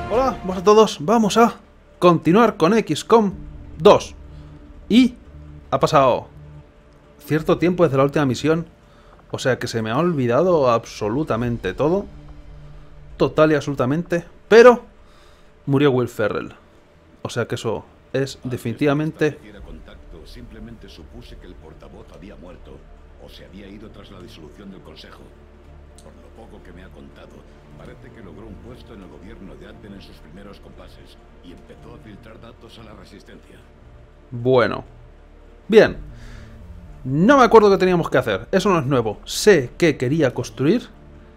Hola, buenas a todos. Vamos a continuar con XCOM 2. Y ha pasado cierto tiempo desde la última misión. O sea que se me ha olvidado absolutamente todo. Total y absolutamente. Pero murió Will Ferrell. O sea que eso es definitivamente... Simplemente supuse que el portavoz había muerto o se había ido tras la disolución del Consejo. Por lo poco que me ha contado, parece que logró un puesto en el gobierno de Adven en sus primeros compases y empezó a filtrar datos a la Resistencia. Bueno. Bien. No me acuerdo qué teníamos que hacer. Eso no es nuevo. Sé que quería construir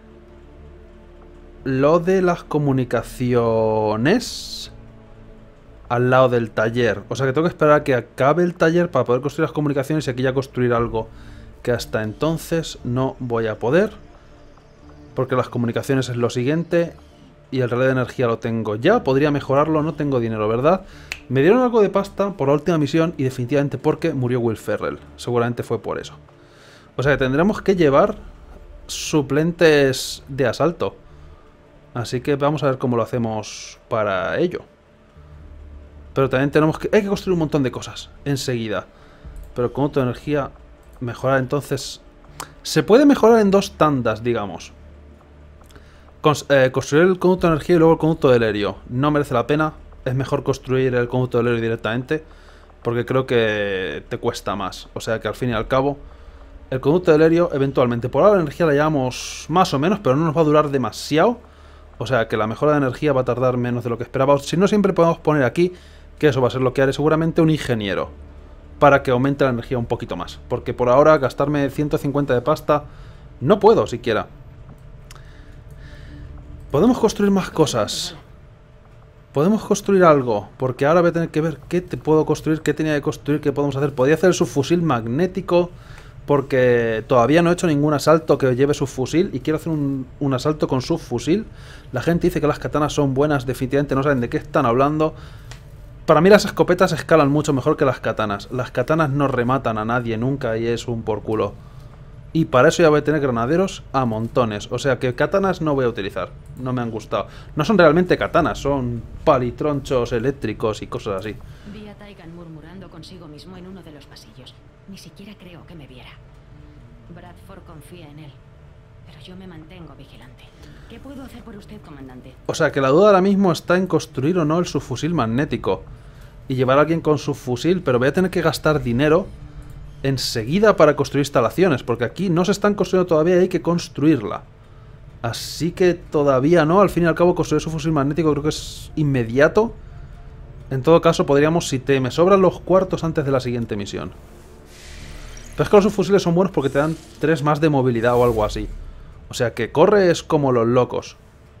lo de las comunicaciones al lado del taller. O sea que tengo que esperar a que acabe el taller para poder construir las comunicaciones y aquí ya construir algo que hasta entonces no voy a poder. Porque las comunicaciones es lo siguiente y el relé de energía lo tengo ya. Podría mejorarlo, no tengo dinero, ¿verdad? Me dieron algo de pasta por la última misión y definitivamente porque murió Will Ferrell. Seguramente fue por eso. O sea que tendremos que llevar suplentes de asalto. Así que vamos a ver cómo lo hacemos para ello. Pero también tenemos que... Hay que construir un montón de cosas enseguida. Pero con auto de energía mejorar entonces... Se puede mejorar en dos tandas, digamos. Construir el conducto de energía y luego el conducto del helio. No merece la pena. Es mejor construir el conducto del helio directamente. Porque creo que te cuesta más. O sea que al fin y al cabo... El conducto del helio eventualmente. Por ahora la energía la llevamos más o menos. Pero no nos va a durar demasiado. O sea que la mejora de energía va a tardar menos de lo que esperábamos. Si no, siempre podemos poner aquí... Que eso va a ser lo que haré seguramente un ingeniero. Para que aumente la energía un poquito más. Porque por ahora gastarme 150 de pasta... No puedo siquiera. Podemos construir más cosas. Podemos construir algo. Porque ahora voy a tener que ver qué te puedo construir. Qué tenía que construir. Qué podemos hacer. Podría hacer el subfusil magnético. Porque todavía no he hecho ningún asalto que lleve subfusil. Y quiero hacer un asalto con subfusil. La gente dice que las katanas son buenas. Definitivamente no saben de qué están hablando. Para mí las escopetas escalan mucho mejor que las katanas. Las katanas no rematan a nadie nunca y es un por culo. Y para eso ya voy a tener granaderos a montones. O sea que katanas no voy a utilizar. No me han gustado. No son realmente katanas, son palitronchos eléctricos y cosas así. Vi a Taigan murmurando consigo mismo en uno de los pasillos. Ni siquiera creo que me viera. Bradford confía en él. Pero yo me mantengo vigilante. ¿Qué puedo hacer por usted, comandante? O sea que la duda ahora mismo está en construir o no el subfusil magnético. Y llevar a alguien con subfusil, pero voy a tener que gastar dinero enseguida para construir instalaciones. Porque aquí no se están construyendo todavía y hay que construirla. Así que todavía no. Al fin y al cabo construir el subfusil magnético creo que es inmediato. En todo caso podríamos, si me sobran los cuartos antes de la siguiente misión. Pero es que los subfusiles son buenos porque te dan 3 más de movilidad o algo así. O sea que corres como los locos.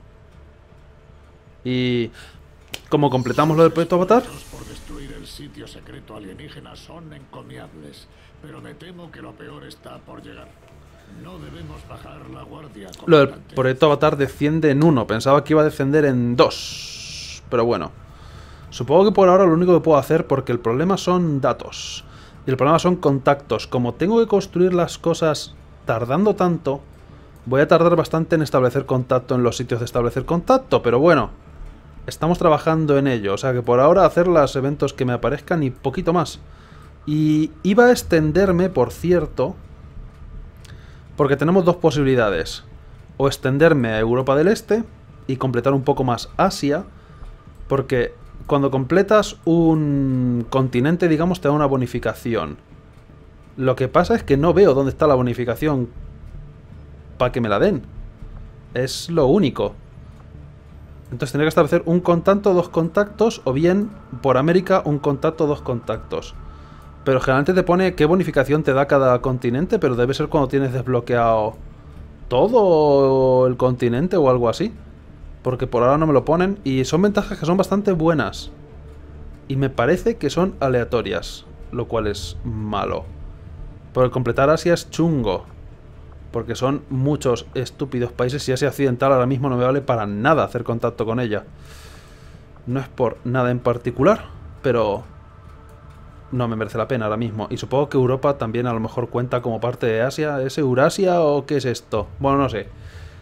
Y como completamos lo del proyecto Avatar. Por destruir el sitio secreto alienígena son encomiables, pero me temo que lo peor está por llegar. No debemos bajar la guardia. Lo del proyecto Avatar desciende en 1. Pensaba que iba a descender en 2. Pero bueno. Supongo que por ahora lo único que puedo hacer, porque el problema son datos. Y el problema son contactos. Como tengo que construir las cosas tardando tanto, voy a tardar bastante en establecer contacto en los sitios de establecer contacto. Pero bueno, estamos trabajando en ello. O sea que por ahora hacer los eventos que me aparezcan y poquito más. Y iba a extenderme, por cierto, porque tenemos dos posibilidades. O extenderme a Europa del Este y completar un poco más Asia. Porque cuando completas un continente, digamos, te da una bonificación. Lo que pasa es que no veo dónde está la bonificación para que me la den. Es lo único. Entonces tendría que establecer un contacto, 2 contactos, o bien por América un contacto, 2 contactos. Pero generalmente te pone qué bonificación te da cada continente, pero debe ser cuando tienes desbloqueado todo el continente o algo así. Porque por ahora no me lo ponen y son ventajas que son bastante buenas. Y me parece que son aleatorias, lo cual es malo. Porque completar Asia es chungo. Porque son muchos estúpidos países y Asia Occidental ahora mismo no me vale para nada hacer contacto con ella. No es por nada en particular, pero no me merece la pena ahora mismo. Y supongo que Europa también a lo mejor cuenta como parte de Asia. ¿Es Eurasia o qué es esto? Bueno, no sé.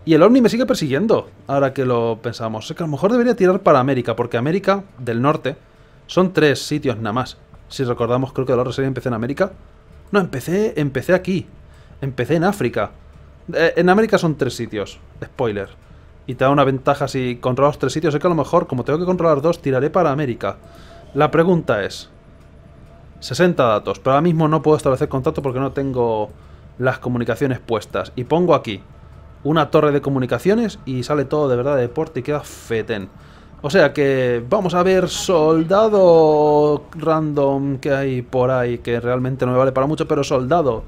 Y el ovni me sigue persiguiendo, ahora que lo pensamos. Es que a lo mejor debería tirar para América, porque América del Norte son 3 sitios nada más. Si recordamos, creo que la otra serie empecé en América. No, empecé aquí. Empecé en África. En América son 3 sitios. Spoiler. Y te da una ventaja si controlas 3 sitios. Es que a lo mejor, como tengo que controlar 2, tiraré para América. La pregunta es... 60 datos, pero ahora mismo no puedo establecer contacto porque no tengo las comunicaciones puestas. Y pongo aquí una torre de comunicaciones y sale todo de verdad de deporte y queda fetén. O sea que vamos a ver soldado random que hay por ahí, que realmente no me vale para mucho, pero soldado.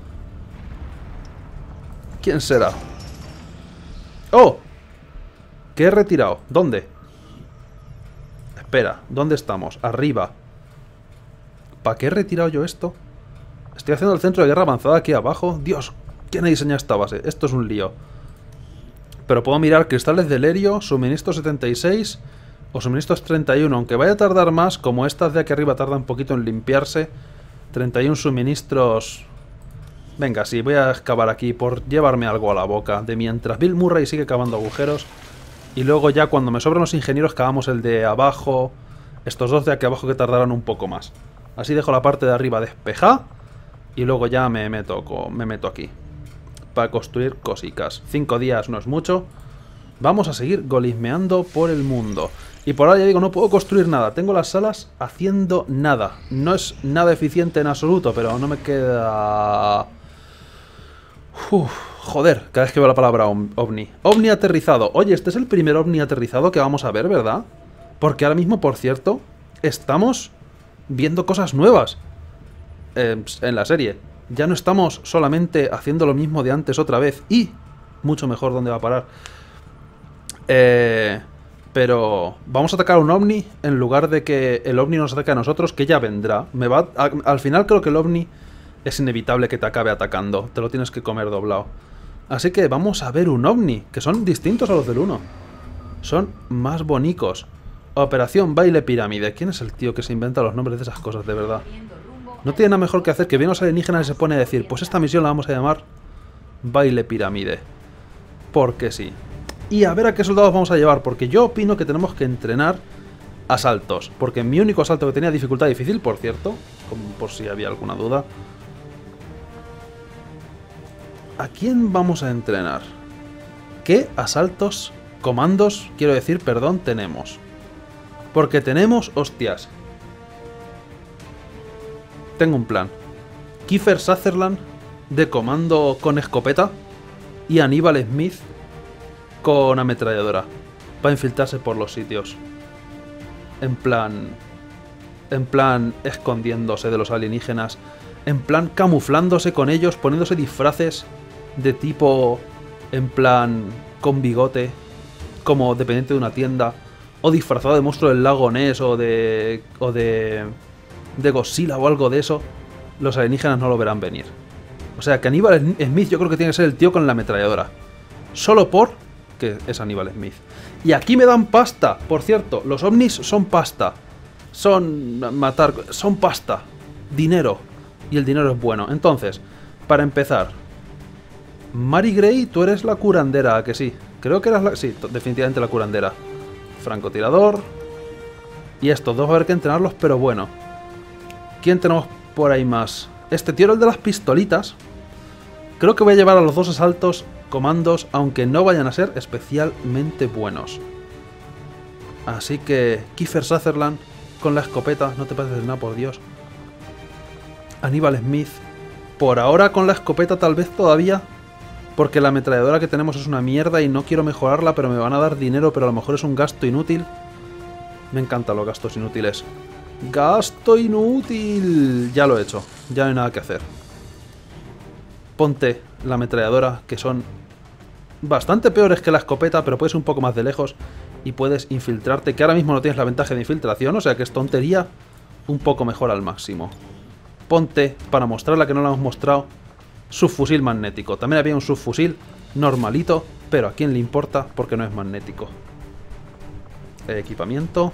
¿Quién será? ¡Oh! ¿Qué he retirado? ¿Dónde? Espera, ¿dónde estamos? Arriba. ¿Para qué he retirado yo esto? Estoy haciendo el centro de guerra avanzada aquí abajo. Dios, ¿quién ha diseñado esta base? Esto es un lío. Pero puedo mirar cristales de Lerio, suministro 76 o suministros 31. Aunque vaya a tardar más, como estas de aquí arriba tardan un poquito en limpiarse. 31 suministros... Venga, sí, voy a excavar aquí por llevarme algo a la boca. De mientras Bill Murray sigue cavando agujeros. Y luego ya cuando me sobran los ingenieros cavamos el de abajo. Estos 2 de aquí abajo que tardarán un poco más. Así dejo la parte de arriba despejada. Y luego ya me meto aquí. Para construir cositas. 5 días no es mucho. Vamos a seguir golismeando por el mundo. Y por ahora ya digo, no puedo construir nada. Tengo las salas haciendo nada. No es nada eficiente en absoluto, pero no me queda... joder, cada vez que veo la palabra ovni. Ovni aterrizado. Oye, este es el primer ovni aterrizado que vamos a ver, ¿verdad? Porque ahora mismo, por cierto, estamos viendo cosas nuevas en la serie. Ya no estamos solamente haciendo lo mismo de antes otra vez. Y mucho mejor dónde va a parar. Pero vamos a atacar a un ovni en lugar de que el ovni nos ataque a nosotros, que ya vendrá. Al final creo que el ovni es inevitable que te acabe atacando. Te lo tienes que comer doblado. Así que vamos a ver un ovni, que son distintos a los del 1. Son más bonicos. Operación Baile Pirámide. ¿Quién es el tío que se inventa los nombres de esas cosas, de verdad? No tiene nada mejor que hacer que vienen los alienígenas y se pone a decir, pues esta misión la vamos a llamar Baile Pirámide. Porque sí. Y a ver a qué soldados vamos a llevar, porque yo opino que tenemos que entrenar asaltos. Porque mi único asalto que tenía dificultad difícil, por cierto, como por si había alguna duda. ¿A quién vamos a entrenar? ¿Qué asaltos, comandos, quiero decir, perdón, tenemos? Porque tenemos, hostias. Tengo un plan. Kiefer Sutherland de comando con escopeta y Aníbal Smith con ametralladora para infiltrarse por los sitios. En plan escondiéndose de los alienígenas, en plan camuflándose con ellos, poniéndose disfraces de tipo, en plan con bigote, como dependiente de una tienda, o disfrazado de monstruo del lago Ness o de Godzilla o algo de eso. Los alienígenas no lo verán venir. O sea que Aníbal Smith yo creo que tiene que ser el tío con la ametralladora. Solo por que es Aníbal Smith. Y aquí me dan pasta. Por cierto, los ovnis son pasta. Son pasta. Dinero. Y el dinero es bueno. Entonces, para empezar, Mary Gray, tú eres la curandera, ¿a que sí? Creo que eras la... Sí, definitivamente la curandera. Francotirador. Y estos dos va a haber que entrenarlos, pero bueno. ¿Quién tenemos por ahí más? Este tío era el de las pistolitas. Creo que voy a llevar a los 2 asaltos comandos, aunque no vayan a ser especialmente buenos. Así que Kiefer Sutherland con la escopeta, no te pases nada, por Dios. Aníbal Smith, por ahora con la escopeta tal vez todavía, porque la ametralladora que tenemos es una mierda y no quiero mejorarla, pero me van a dar dinero, pero a lo mejor es un gasto inútil. Me encantan los gastos inútiles. ¡Gasto inútil! Ya lo he hecho, ya no hay nada que hacer. Ponte la ametralladora, que son bastante peores que la escopeta, pero puedes ir un poco más de lejos y puedes infiltrarte, que ahora mismo no tienes la ventaja de infiltración, o sea que es tontería, un poco mejor al máximo. Ponte, para mostrarla que no la hemos mostrado, subfusil magnético. También había un subfusil normalito, pero a quién le importa porque no es magnético. Equipamiento.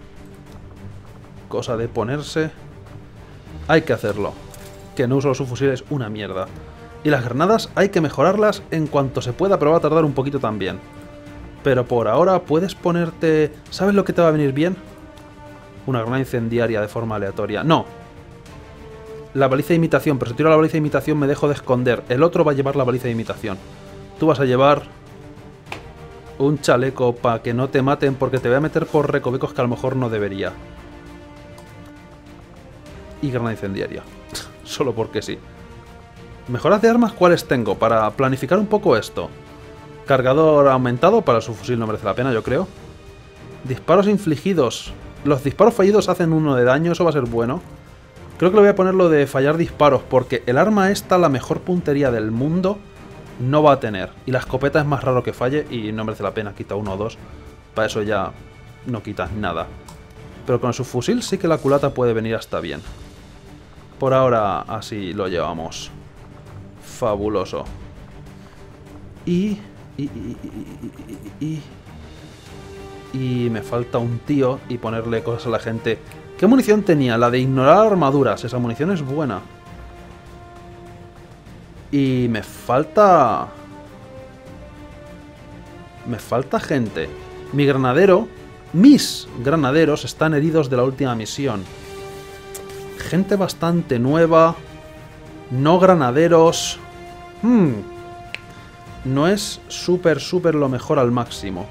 Cosa de ponerse. Hay que hacerlo. Que no uso los subfusiles, una mierda. Y las granadas hay que mejorarlas en cuanto se pueda, pero va a tardar un poquito también. Pero por ahora puedes ponerte... ¿Sabes lo que te va a venir bien? Una granada incendiaria de forma aleatoria. ¡No! La baliza de imitación, pero si tiro la baliza de imitación me dejo de esconder. El otro va a llevar la baliza de imitación. Tú vas a llevar un chaleco para que no te maten, porque te voy a meter por recovecos que a lo mejor no debería. Y granada incendiaria. Solo porque sí. Mejoras de armas, ¿cuáles tengo? Para planificar un poco esto. Cargador aumentado, para su fusil no merece la pena, yo creo. Disparos infligidos. Los disparos fallidos hacen 1 de daño, eso va a ser bueno. Creo que le voy a poner lo de fallar disparos, porque el arma esta, la mejor puntería del mundo, no va a tener. Y la escopeta es más raro que falle y no merece la pena, quita 1 o 2. Para eso ya no quitas nada. Pero con su fusil sí que la culata puede venir hasta bien. Por ahora así lo llevamos. Fabuloso. Y me falta un tío y ponerle cosas a la gente. ¿Qué munición tenía? La de ignorar armaduras. Esa munición es buena. Y me falta... Me falta gente. Mi granadero... Mis granaderos están heridos de la última misión. Gente bastante nueva. No granaderos. No es súper lo mejor al máximo.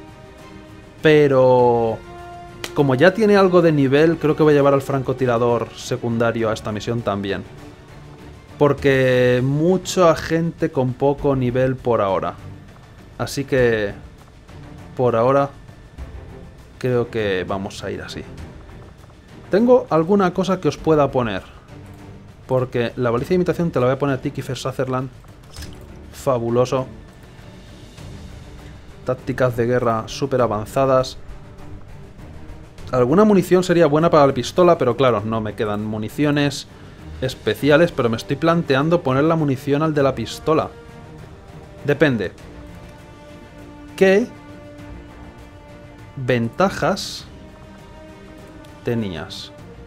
Pero... como ya tiene algo de nivel, creo que voy a llevar al francotirador secundario a esta misión también. Porque mucha gente con poco nivel por ahora. Así que... por ahora... creo que vamos a ir así. Tengo alguna cosa que os pueda poner. Porque la baliza de imitación te la voy a poner a ti, Kiefer Sutherland. Fabuloso. Tácticas de guerra súper avanzadas. Alguna munición sería buena para la pistola, pero claro, no me quedan municiones especiales, pero me estoy planteando poner la munición al de la pistola. Depende. ¿Qué ventajas tenías?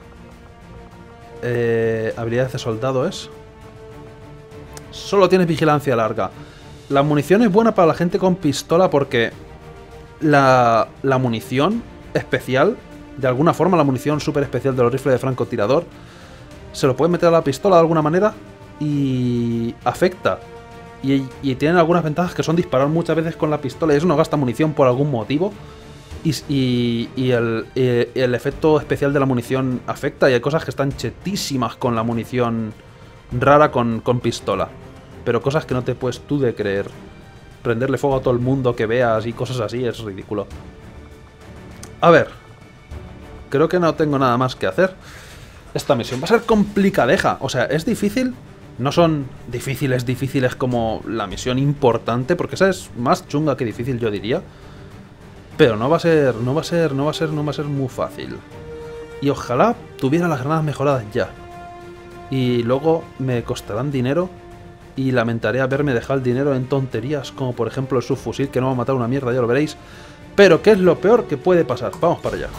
Habilidades de soldado es... Solo tienes vigilancia larga. La munición es buena para la gente con pistola porque la munición especial, de alguna forma la munición súper especial de los rifles de francotirador, se lo puede meter a la pistola de alguna manera y afecta. Y tienen algunas ventajas que son disparar muchas veces con la pistola y eso no gasta munición por algún motivo. Y el efecto especial de la munición afecta y hay cosas que están chetísimas con la munición rara con pistola. Pero cosas que no te puedes tú de creer. Prenderle fuego a todo el mundo que veas y cosas así es ridículo. A ver. Creo que no tengo nada más que hacer. Esta misión va a ser complicadeja. O sea, es difícil. No son difíciles como la misión importante, porque esa es más chunga que difícil, yo diría. Pero no va a ser muy fácil. Y ojalá tuviera las granadas mejoradas ya. Y luego me costarán dinero. Y lamentaré haberme dejado el dinero en tonterías, como por ejemplo el subfusil, que no va a matar una mierda, ya lo veréis. Pero ¿qué es lo peor que puede pasar? Vamos para allá.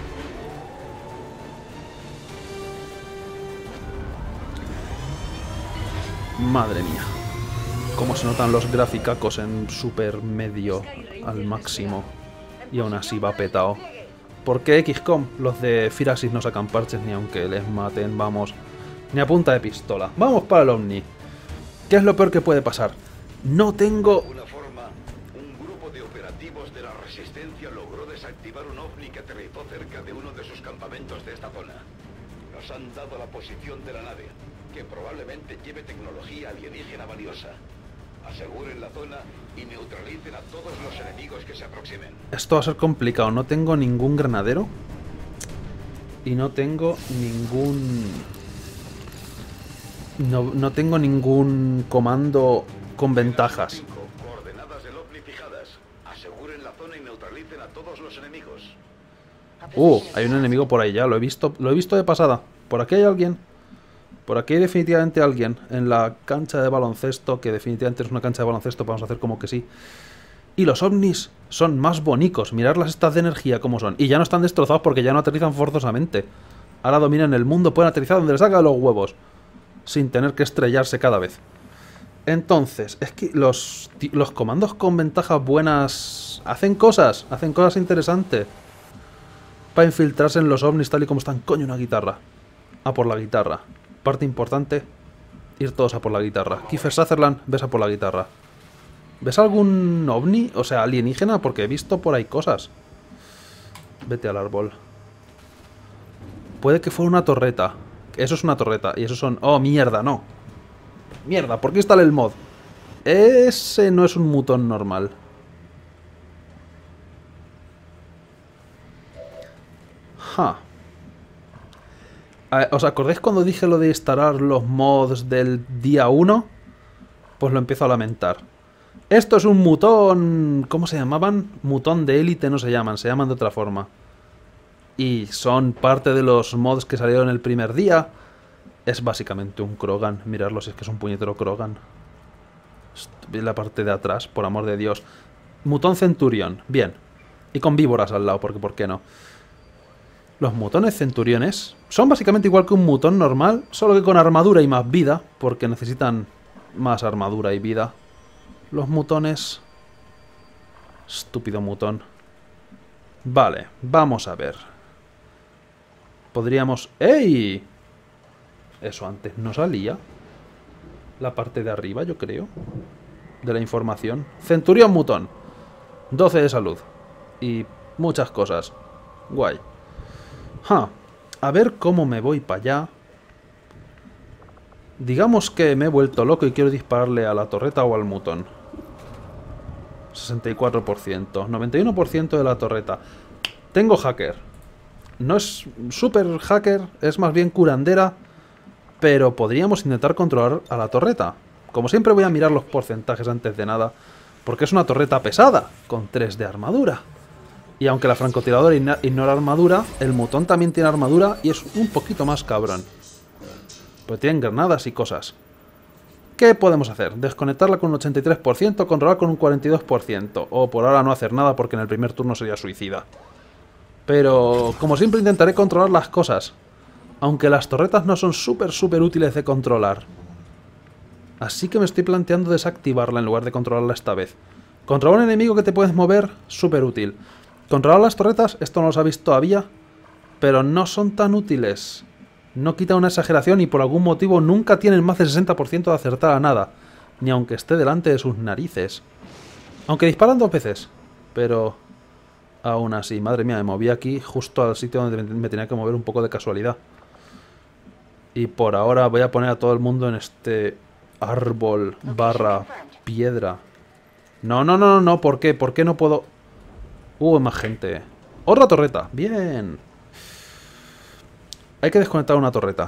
Madre mía. Cómo se notan los graficacos en super medio al máximo. Y aún así va petado. ¿Por qué XCOM? Los de Firaxis no sacan parches ni aunque les maten, vamos. Ni a punta de pistola. Vamos para el Omni. ¿Qué es lo peor que puede pasar? No tengo... De alguna forma, un grupo de operativos de la Resistencia logró desactivar un ovni que aterrizó cerca de uno de sus campamentos de esta zona. Nos han dado la posición de la nave, que probablemente lleve tecnología alienígena valiosa. Aseguren la zona y neutralicen a todos los enemigos que se aproximen. Esto va a ser complicado. No tengo ningún granadero. Y no tengo ningún... No tengo ningún comando con ventajas. Coordenadas del ovni fijadas. Aseguren la zona y neutralicen a todos los enemigos. Hay un enemigo por ahí ya. Lo he visto de pasada. Por aquí hay alguien. Por aquí hay definitivamente alguien en la cancha de baloncesto, que definitivamente es una cancha de baloncesto, vamos a hacer como que sí. Y los ovnis son más bonicos, mirad las estas de energía como son. Y ya no están destrozados porque ya no aterrizan forzosamente. Ahora dominan el mundo, pueden aterrizar donde les haga los huevos, sin tener que estrellarse cada vez. Entonces, es que los comandos con ventajas buenas hacen cosas interesantes. Para infiltrarse en los ovnis tal y como están. Coño, una guitarra. A por la guitarra. Parte importante, ir todos a por la guitarra. Kiefer Sutherland, ves a por la guitarra. ¿Ves algún ovni? O sea, alienígena, porque he visto por ahí cosas. Vete al árbol. Puede que fuera una torreta. Eso es una torreta. Y esos son... Oh, mierda, no. Mierda, ¿por qué instala el mod? Ese no es un mutón normal. Ja. ¿Os acordáis cuando dije lo de instalar los mods del día 1? Pues lo empiezo a lamentar. Esto es un mutón... ¿Cómo se llamaban? Mutón de élite no se llaman de otra forma. Y son parte de los mods que salieron el primer día. Es básicamente un Krogan. Miradlo, si es que es un puñetero Krogan. La parte de atrás, por amor de Dios. Mutón Centurión, bien. Y con víboras al lado, porque ¿por qué no? Los mutones centuriones son básicamente igual que un mutón normal, solo que con armadura y más vida, porque necesitan más armadura y vida. Los mutones... Estúpido mutón. Vale, vamos a ver. Podríamos... ¡Ey! Eso antes no salía. La parte de arriba, yo creo. De la información. Centurión mutón. 12 de salud. Y muchas cosas. Guay. A ver cómo me voy para allá. Digamos que me he vuelto loco y quiero dispararle a la torreta o al mutón. 64%. 91% de la torreta. Tengo hacker. No es super hacker, es más bien curandera. Pero podríamos intentar controlar a la torreta. Como siempre voy a mirar los porcentajes antes de nada. Porque es una torreta pesada, con 3 de armadura. Y aunque la francotiradora ignora armadura, el mutón también tiene armadura y es un poquito más cabrón. Pues tienen granadas y cosas. ¿Qué podemos hacer? Desconectarla con un 83%, controlar con un 42%. O por ahora no hacer nada porque en el primer turno sería suicida. Pero como siempre intentaré controlar las cosas. Aunque las torretas no son súper útiles de controlar. Así que me estoy planteando desactivarla en lugar de controlarla esta vez. Controlar un enemigo que te puedes mover, súper útil. Controlar las torretas, esto no lo sabéis todavía, pero no son tan útiles. No quita una exageración y por algún motivo nunca tienen más del 60% de acertar a nada, ni aunque esté delante de sus narices. Aunque disparan 2 veces, pero aún así, madre mía, me moví aquí justo al sitio donde me tenía que mover un poco de casualidad. Y por ahora voy a poner a todo el mundo en este árbol barra piedra. No, ¿por qué? ¿Por qué no puedo...? Más gente. ¡Otra torreta! ¡Bien! Hay que desconectar una torreta.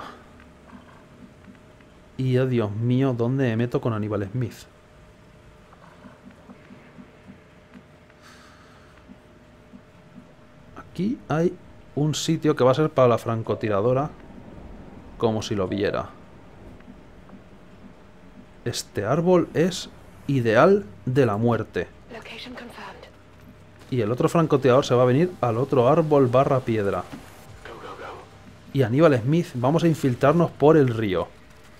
Y, oh, Dios mío, ¿dónde me meto con Aníbal Smith? Aquí hay un sitio que va a ser para la francotiradora. Como si lo viera. Este árbol es ideal de la muerte. Y el otro francotirador se va a venir al otro árbol barra piedra. Y Aníbal Smith, vamos a infiltrarnos por el río.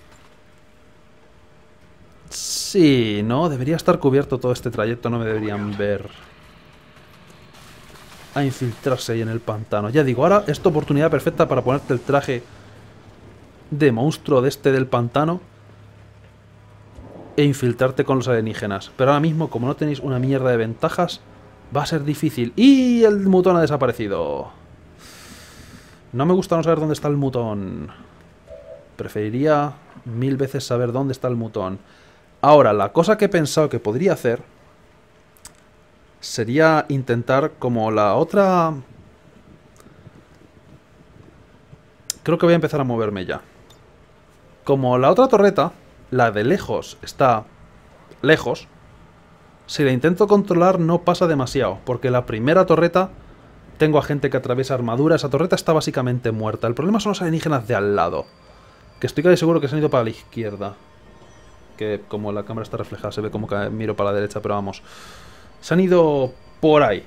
Sí, no, debería estar cubierto todo este trayecto, no me deberían ver. A infiltrarse ahí en el pantano. Ya digo, ahora es tu oportunidad perfecta para ponerte el traje de monstruo de este del pantano e infiltrarte con los alienígenas. Pero ahora mismo, como no tenéis una mierda de ventajas, va a ser difícil. ¡Y el mutón ha desaparecido! No me gusta no saber dónde está el mutón. Preferiría 1000 veces saber dónde está el mutón. Ahora, la cosa que he pensado que podría hacer sería intentar como la otra... Creo que voy a empezar a moverme ya. Como la otra torreta, la de lejos, está lejos, si la intento controlar no pasa demasiado, porque la primera torreta tengo a gente que atraviesa armadura, esa torreta está básicamente muerta. El problema son los alienígenas de al lado, que estoy casi seguro que se han ido para la izquierda. Que como la cámara está reflejada se ve como que miro para la derecha, pero vamos. Se han ido por ahí.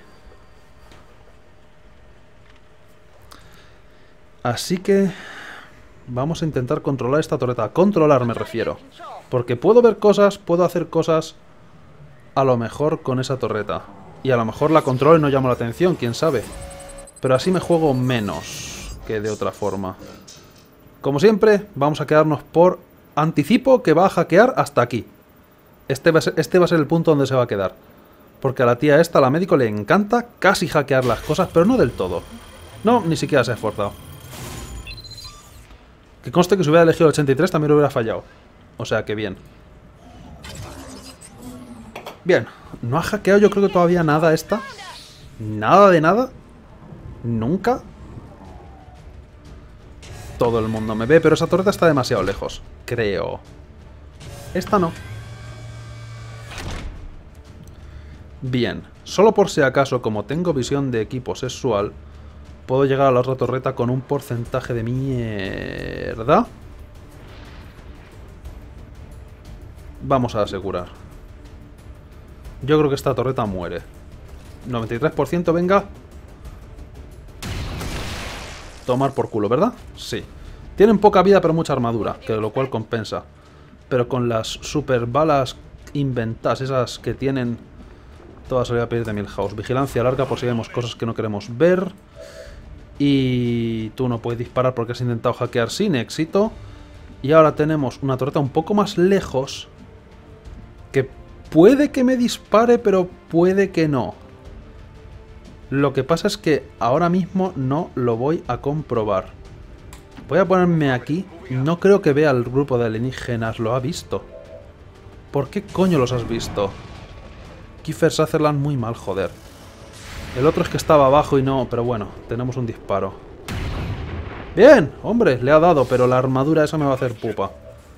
Así que vamos a intentar controlar esta torreta. Controlar me refiero. Porque puedo ver cosas, puedo hacer cosas a lo mejor con esa torreta. Y a lo mejor la controlo y no llamo la atención, quién sabe. Pero así me juego menos que de otra forma. Como siempre, vamos a quedarnos por anticipo que va a hackear hasta aquí. Este va a ser el punto donde se va a quedar. Porque a la tía esta, a la médico, le encanta casi hackear las cosas, pero no del todo. No, ni siquiera se ha esforzado. Que conste que si hubiera elegido el 83 también lo hubiera fallado. O sea que bien. Bien, no ha hackeado yo creo que todavía nada esta. Nada de nada. Nunca. Todo el mundo me ve, pero esa torreta está demasiado lejos. Creo. Esta no. Bien, solo por si acaso, como tengo visión de equipo sexual, puedo llegar a la otra torreta con un porcentaje de mierda. Vamos a asegurar. Yo creo que esta torreta muere. 93%, venga. Tomar por culo, ¿verdad? Sí. Tienen poca vida pero mucha armadura, que lo cual compensa. Pero con las super balas inventadas, esas que tienen... Toda salida a pedir de Milhouse. Vigilancia larga por si vemos cosas que no queremos ver. Y tú no puedes disparar porque has intentado hackear sin éxito. Y ahora tenemos una torreta un poco más lejos. Que puede que me dispare, pero puede que no. Lo que pasa es que ahora mismo no lo voy a comprobar. Voy a ponerme aquí. No creo que vea al grupo de alienígenas. ¿Lo ha visto? ¿Por qué coño los has visto? Kiefer Sutherland muy mal, joder. El otro es que estaba abajo y no... Pero bueno, tenemos un disparo. Bien, hombre, le ha dado, pero la armadura esa me va a hacer pupa.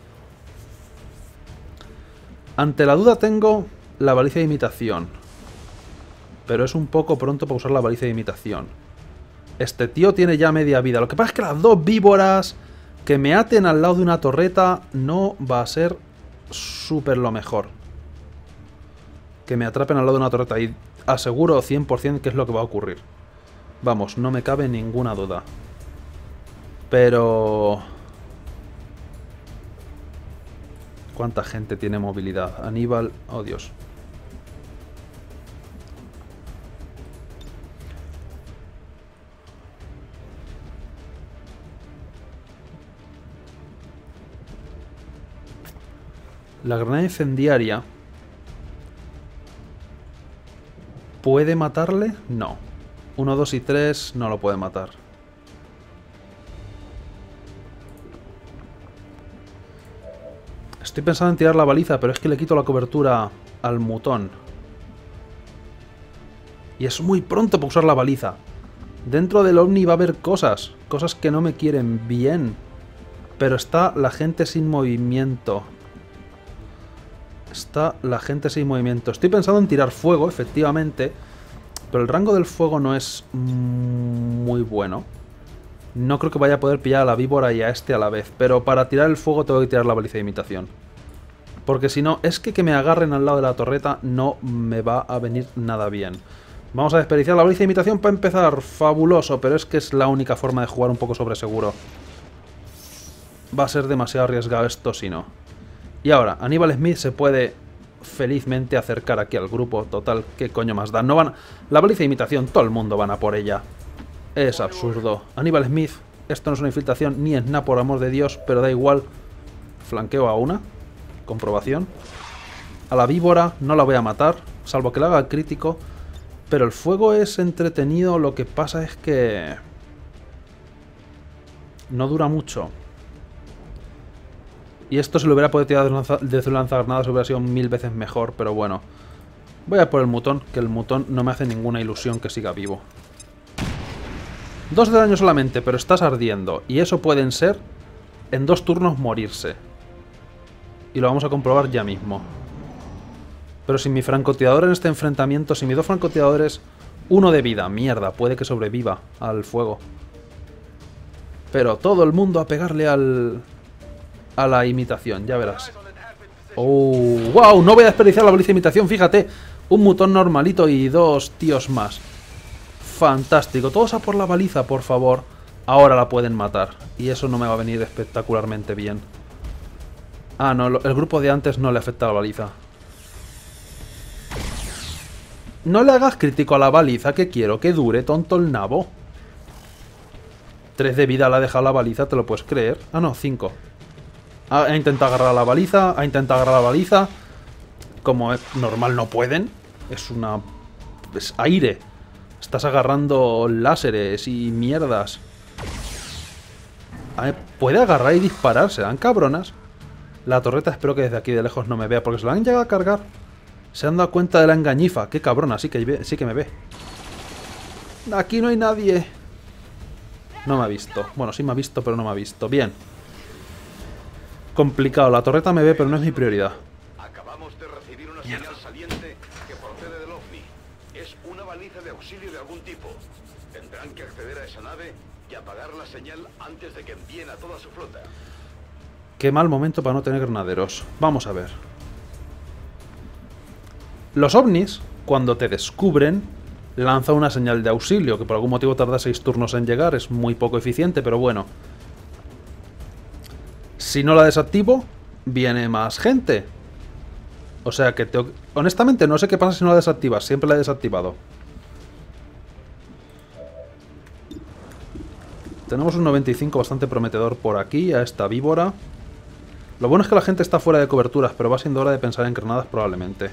Ante la duda tengo la baliza de imitación. Pero es un poco pronto para usar la baliza de imitación. Este tío tiene ya media vida. Lo que pasa es que las dos víboras que me aten al lado de una torreta no va a ser súper lo mejor. Que me atrapen al lado de una torreta y aseguro 100% que es lo que va a ocurrir. Vamos, no me cabe ninguna duda. Pero... ¿cuánta gente tiene movilidad? Aníbal... oh Dios. La granada incendiaria... ¿puede matarle? No. 1, 2 y 3 no lo puede matar. Estoy pensando en tirar la baliza, pero es que le quito la cobertura al mutón. Y es muy pronto para usar la baliza. Dentro del ovni va a haber cosas. Cosas que no me quieren bien. Pero está la gente sin movimiento. Está la gente sin movimiento. Estoy pensando en tirar fuego, efectivamente. Pero el rango del fuego no es muy bueno. No creo que vaya a poder pillar a la víbora y a este a la vez. Pero para tirar el fuego tengo que tirar la baliza de imitación. Porque si no, es que me agarren al lado de la torreta no me va a venir nada bien. Vamos a desperdiciar la baliza de imitación para empezar. Fabuloso, pero es que es la única forma de jugar un poco sobre seguro. Va a ser demasiado arriesgado esto si no. Y ahora, Aníbal Smith se puede felizmente acercar aquí al grupo. Total, ¿qué coño más da? No van... La baliza de imitación, todo el mundo van a por ella. Es absurdo. Aníbal Smith, esto no es una infiltración ni es nada, por amor de Dios, pero da igual. Flanqueo a una. Comprobación. A la víbora no la voy a matar, salvo que la haga crítico. Pero el fuego es entretenido, lo que pasa es que... no dura mucho. Y esto si lo hubiera podido tirar desde un lanzagranadas hubiera sido 1000 veces mejor, pero bueno. Voy a por el mutón, que el mutón no me hace ninguna ilusión que siga vivo. 2 de daño solamente, pero estás ardiendo. Y eso pueden ser, en 2 turnos, morirse. Y lo vamos a comprobar ya mismo. Pero sin mi francotirador en este enfrentamiento, sin mis 2 francotiradores, 1 de vida. Mierda, puede que sobreviva al fuego. Pero todo el mundo a pegarle a la imitación, ya verás. ¡Oh! ¡Wow! No voy a desperdiciar la baliza de imitación, fíjate. Un mutón normalito y 2 tíos más. Fantástico. Todos a por la baliza, por favor. Ahora la pueden matar. Y eso no me va a venir espectacularmente bien. Ah, no, el grupo de antes no le afecta a la baliza. No le hagas crítico a la baliza, que quiero que dure, tonto el nabo. 3 de vida le ha dejado la baliza, ¿te lo puedes creer? Ah, no, 5. Ha intentado agarrar la baliza, ha intentado agarrar la baliza. Como es normal, no pueden. Es una... es aire. Estás agarrando láseres y mierdas. Puede agarrar y disparar, se dan cabronas. La torreta espero que desde aquí de lejos no me vea, porque se la han llegado a cargar. Se han dado cuenta de la engañifa. Qué cabrona, sí que me ve. Aquí no hay nadie. No me ha visto. Bueno, sí me ha visto, pero no me ha visto. Bien. Complicado. La torreta me ve, pero no es mi prioridad. Acabamos de recibir una señal saliente que procede del OVNI. Es una baliza de auxilio de algún tipo. Tendrán que acceder a esa nave y apagar la señal antes de que envíen a toda su flota. Qué mal momento para no tener granaderos. Vamos a ver. Los ovnis, cuando te descubren, lanzan una señal de auxilio, que por algún motivo tarda 6 turnos en llegar. Es muy poco eficiente, pero bueno. Si no la desactivo, viene más gente. O sea que honestamente no sé qué pasa si no la desactivas. Siempre la he desactivado. Tenemos un 95 bastante prometedor por aquí, a esta víbora. Lo bueno es que la gente está fuera de coberturas, pero va siendo hora de pensar en granadas probablemente.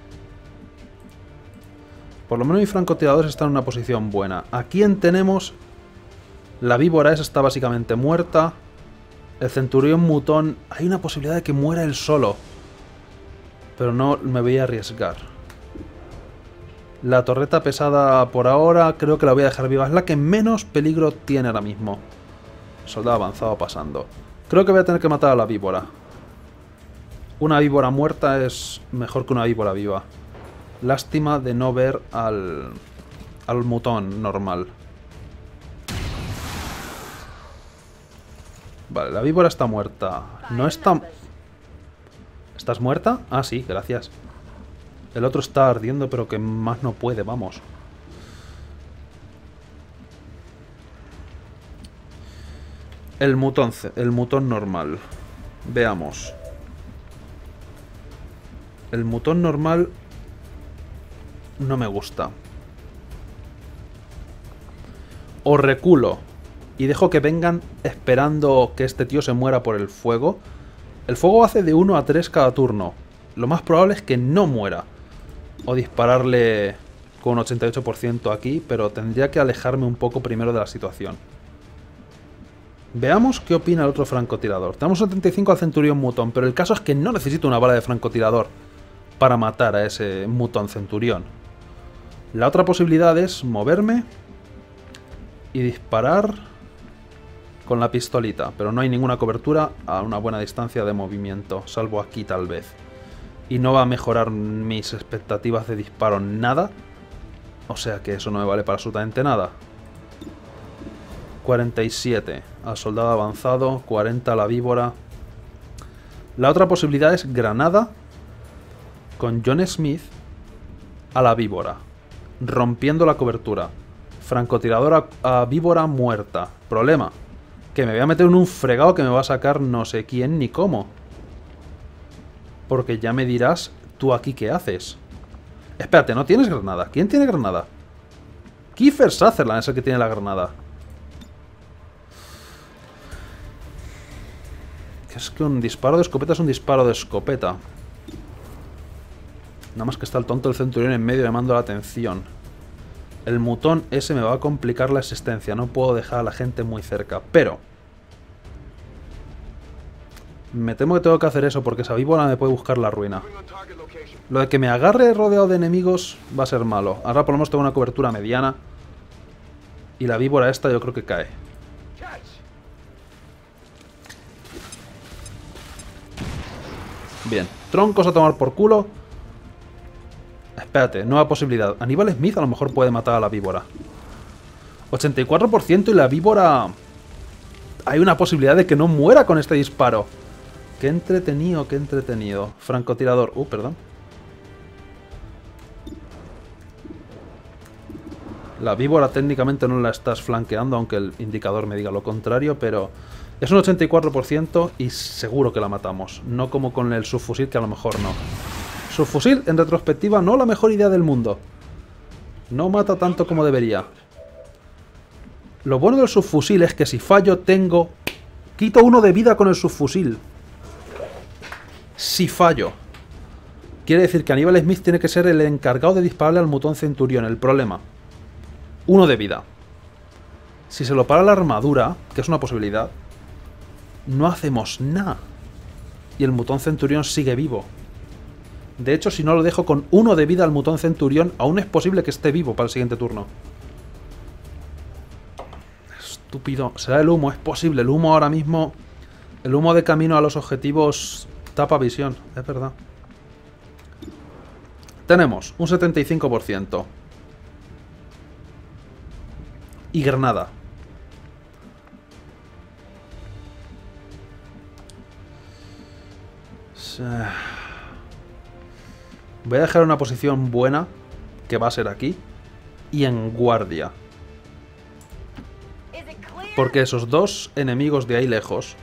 Por lo menos mi francotirador está en una posición buena. ¿A quién tenemos? La víbora esa está básicamente muerta. El centurión mutón... hay una posibilidad de que muera él solo. Pero no me voy a arriesgar. La torreta pesada por ahora creo que la voy a dejar viva. Es la que menos peligro tiene ahora mismo. Soldado avanzado pasando. Creo que voy a tener que matar a la víbora. Una víbora muerta es mejor que una víbora viva. Lástima de no ver al mutón normal. Vale, la víbora está muerta. No está... ¿Estás muerta? Ah, sí, gracias. El otro está ardiendo, pero que más no puede, vamos. El mutón normal. Veamos. El mutón normal no me gusta. O reculo y dejo que vengan esperando que este tío se muera por el fuego. El fuego hace de 1 a 3 cada turno. Lo más probable es que no muera. O dispararle con un 88% aquí, pero tendría que alejarme un poco primero de la situación. Veamos qué opina el otro francotirador. Tenemos un 75 al centurión mutón, pero el caso es que no necesito una bala de francotirador para matar a ese mutón centurión. La otra posibilidad es moverme y disparar con la pistolita, pero no hay ninguna cobertura a una buena distancia de movimiento, salvo aquí tal vez. Y no va a mejorar mis expectativas de disparo nada, o sea que eso no me vale para absolutamente nada. 47 al soldado avanzado, 40 a la víbora. La otra posibilidad es granada con John Smith a la víbora, rompiendo la cobertura. Francotirador a víbora muerta. Problema, que me voy a meter en un fregado que me va a sacar no sé quién ni cómo. Porque ya me dirás, ¿tú aquí qué haces? Espérate, ¿no tienes granada? ¿Quién tiene granada? Kiefer Sutherland es el que tiene la granada. Es que un disparo de escopeta es un disparo de escopeta. Nada más que está el tonto del centurión en medio llamando la atención. El mutón ese me va a complicar la existencia. No puedo dejar a la gente muy cerca. Pero me temo que tengo que hacer eso porque esa víbora me puede buscar la ruina. Lo de que me agarre rodeado de enemigos va a ser malo. Ahora por lo menos tengo una cobertura mediana. Y la víbora esta yo creo que cae. Bien, troncos a tomar por culo. Espérate, nueva posibilidad. Aníbal Smith a lo mejor puede matar a la víbora. 84% y la víbora... hay una posibilidad de que no muera con este disparo. Qué entretenido, qué entretenido. Francotirador. Perdón. La víbora técnicamente no la estás flanqueando, aunque el indicador me diga lo contrario, pero Es un 84% y seguro que la matamos. No como con el subfusil, que a lo mejor no. Subfusil, en retrospectiva, no la mejor idea del mundo. No mata tanto como debería. Lo bueno del subfusil es que si fallo tengo... Quito 1 de vida con el subfusil. Si fallo. Quiere decir que Aníbal Smith tiene que ser el encargado de dispararle al mutón centurión. El problema. 1 de vida. Si se lo para la armadura, que es una posibilidad, no hacemos nada. Y el mutón centurión sigue vivo. De hecho, si no lo dejo con 1 de vida al mutón centurión, aún es posible que esté vivo para el siguiente turno. Estúpido. Será el humo, es posible. El humo ahora mismo... El humo de camino a los objetivos tapa visión, es verdad. Tenemos un 75%. Y granada. Voy a dejar una posición buena, que va a ser aquí, y en guardia. Porque esos dos enemigos de ahí lejos,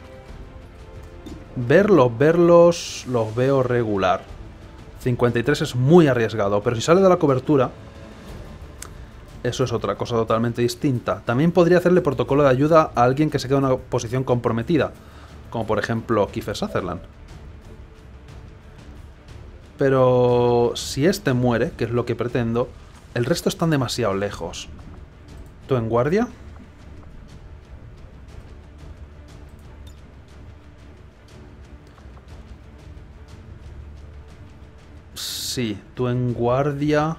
verlos los veo regular. 53 es muy arriesgado, pero si sale de la cobertura, eso es otra cosa totalmente distinta. También podría hacerle protocolo de ayuda a alguien que se queda en una posición comprometida, como por ejemplo Kiefer Sutherland. Pero si este muere, que es lo que pretendo, el resto están demasiado lejos. ¿Tú en guardia? Sí, tú en guardia.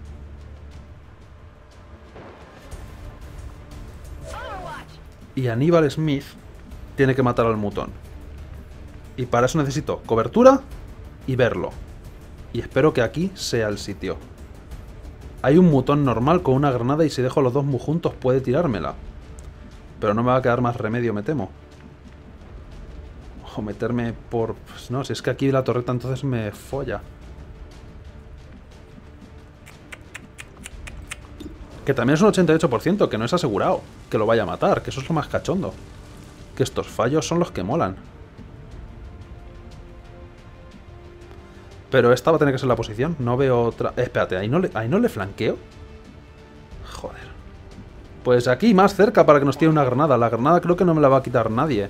Y Aníbal Smith tiene que matar al mutón. Y para eso necesito cobertura y verlo. Y espero que aquí sea el sitio. Hay un mutón normal con una granada y si dejo los dos muy juntos puede tirármela. Pero no me va a quedar más remedio, me temo. O meterme por... Pues no, si es que aquí la torreta entonces me folla. Que también es un 88%, que no es asegurado que lo vaya a matar, que eso es lo más cachondo. Que estos fallos son los que molan. Pero esta va a tener que ser la posición. No veo otra... espérate, ¿ahí no le flanqueo? Joder. Pues aquí, más cerca, para que nos tire una granada. La granada creo que no me la va a quitar nadie.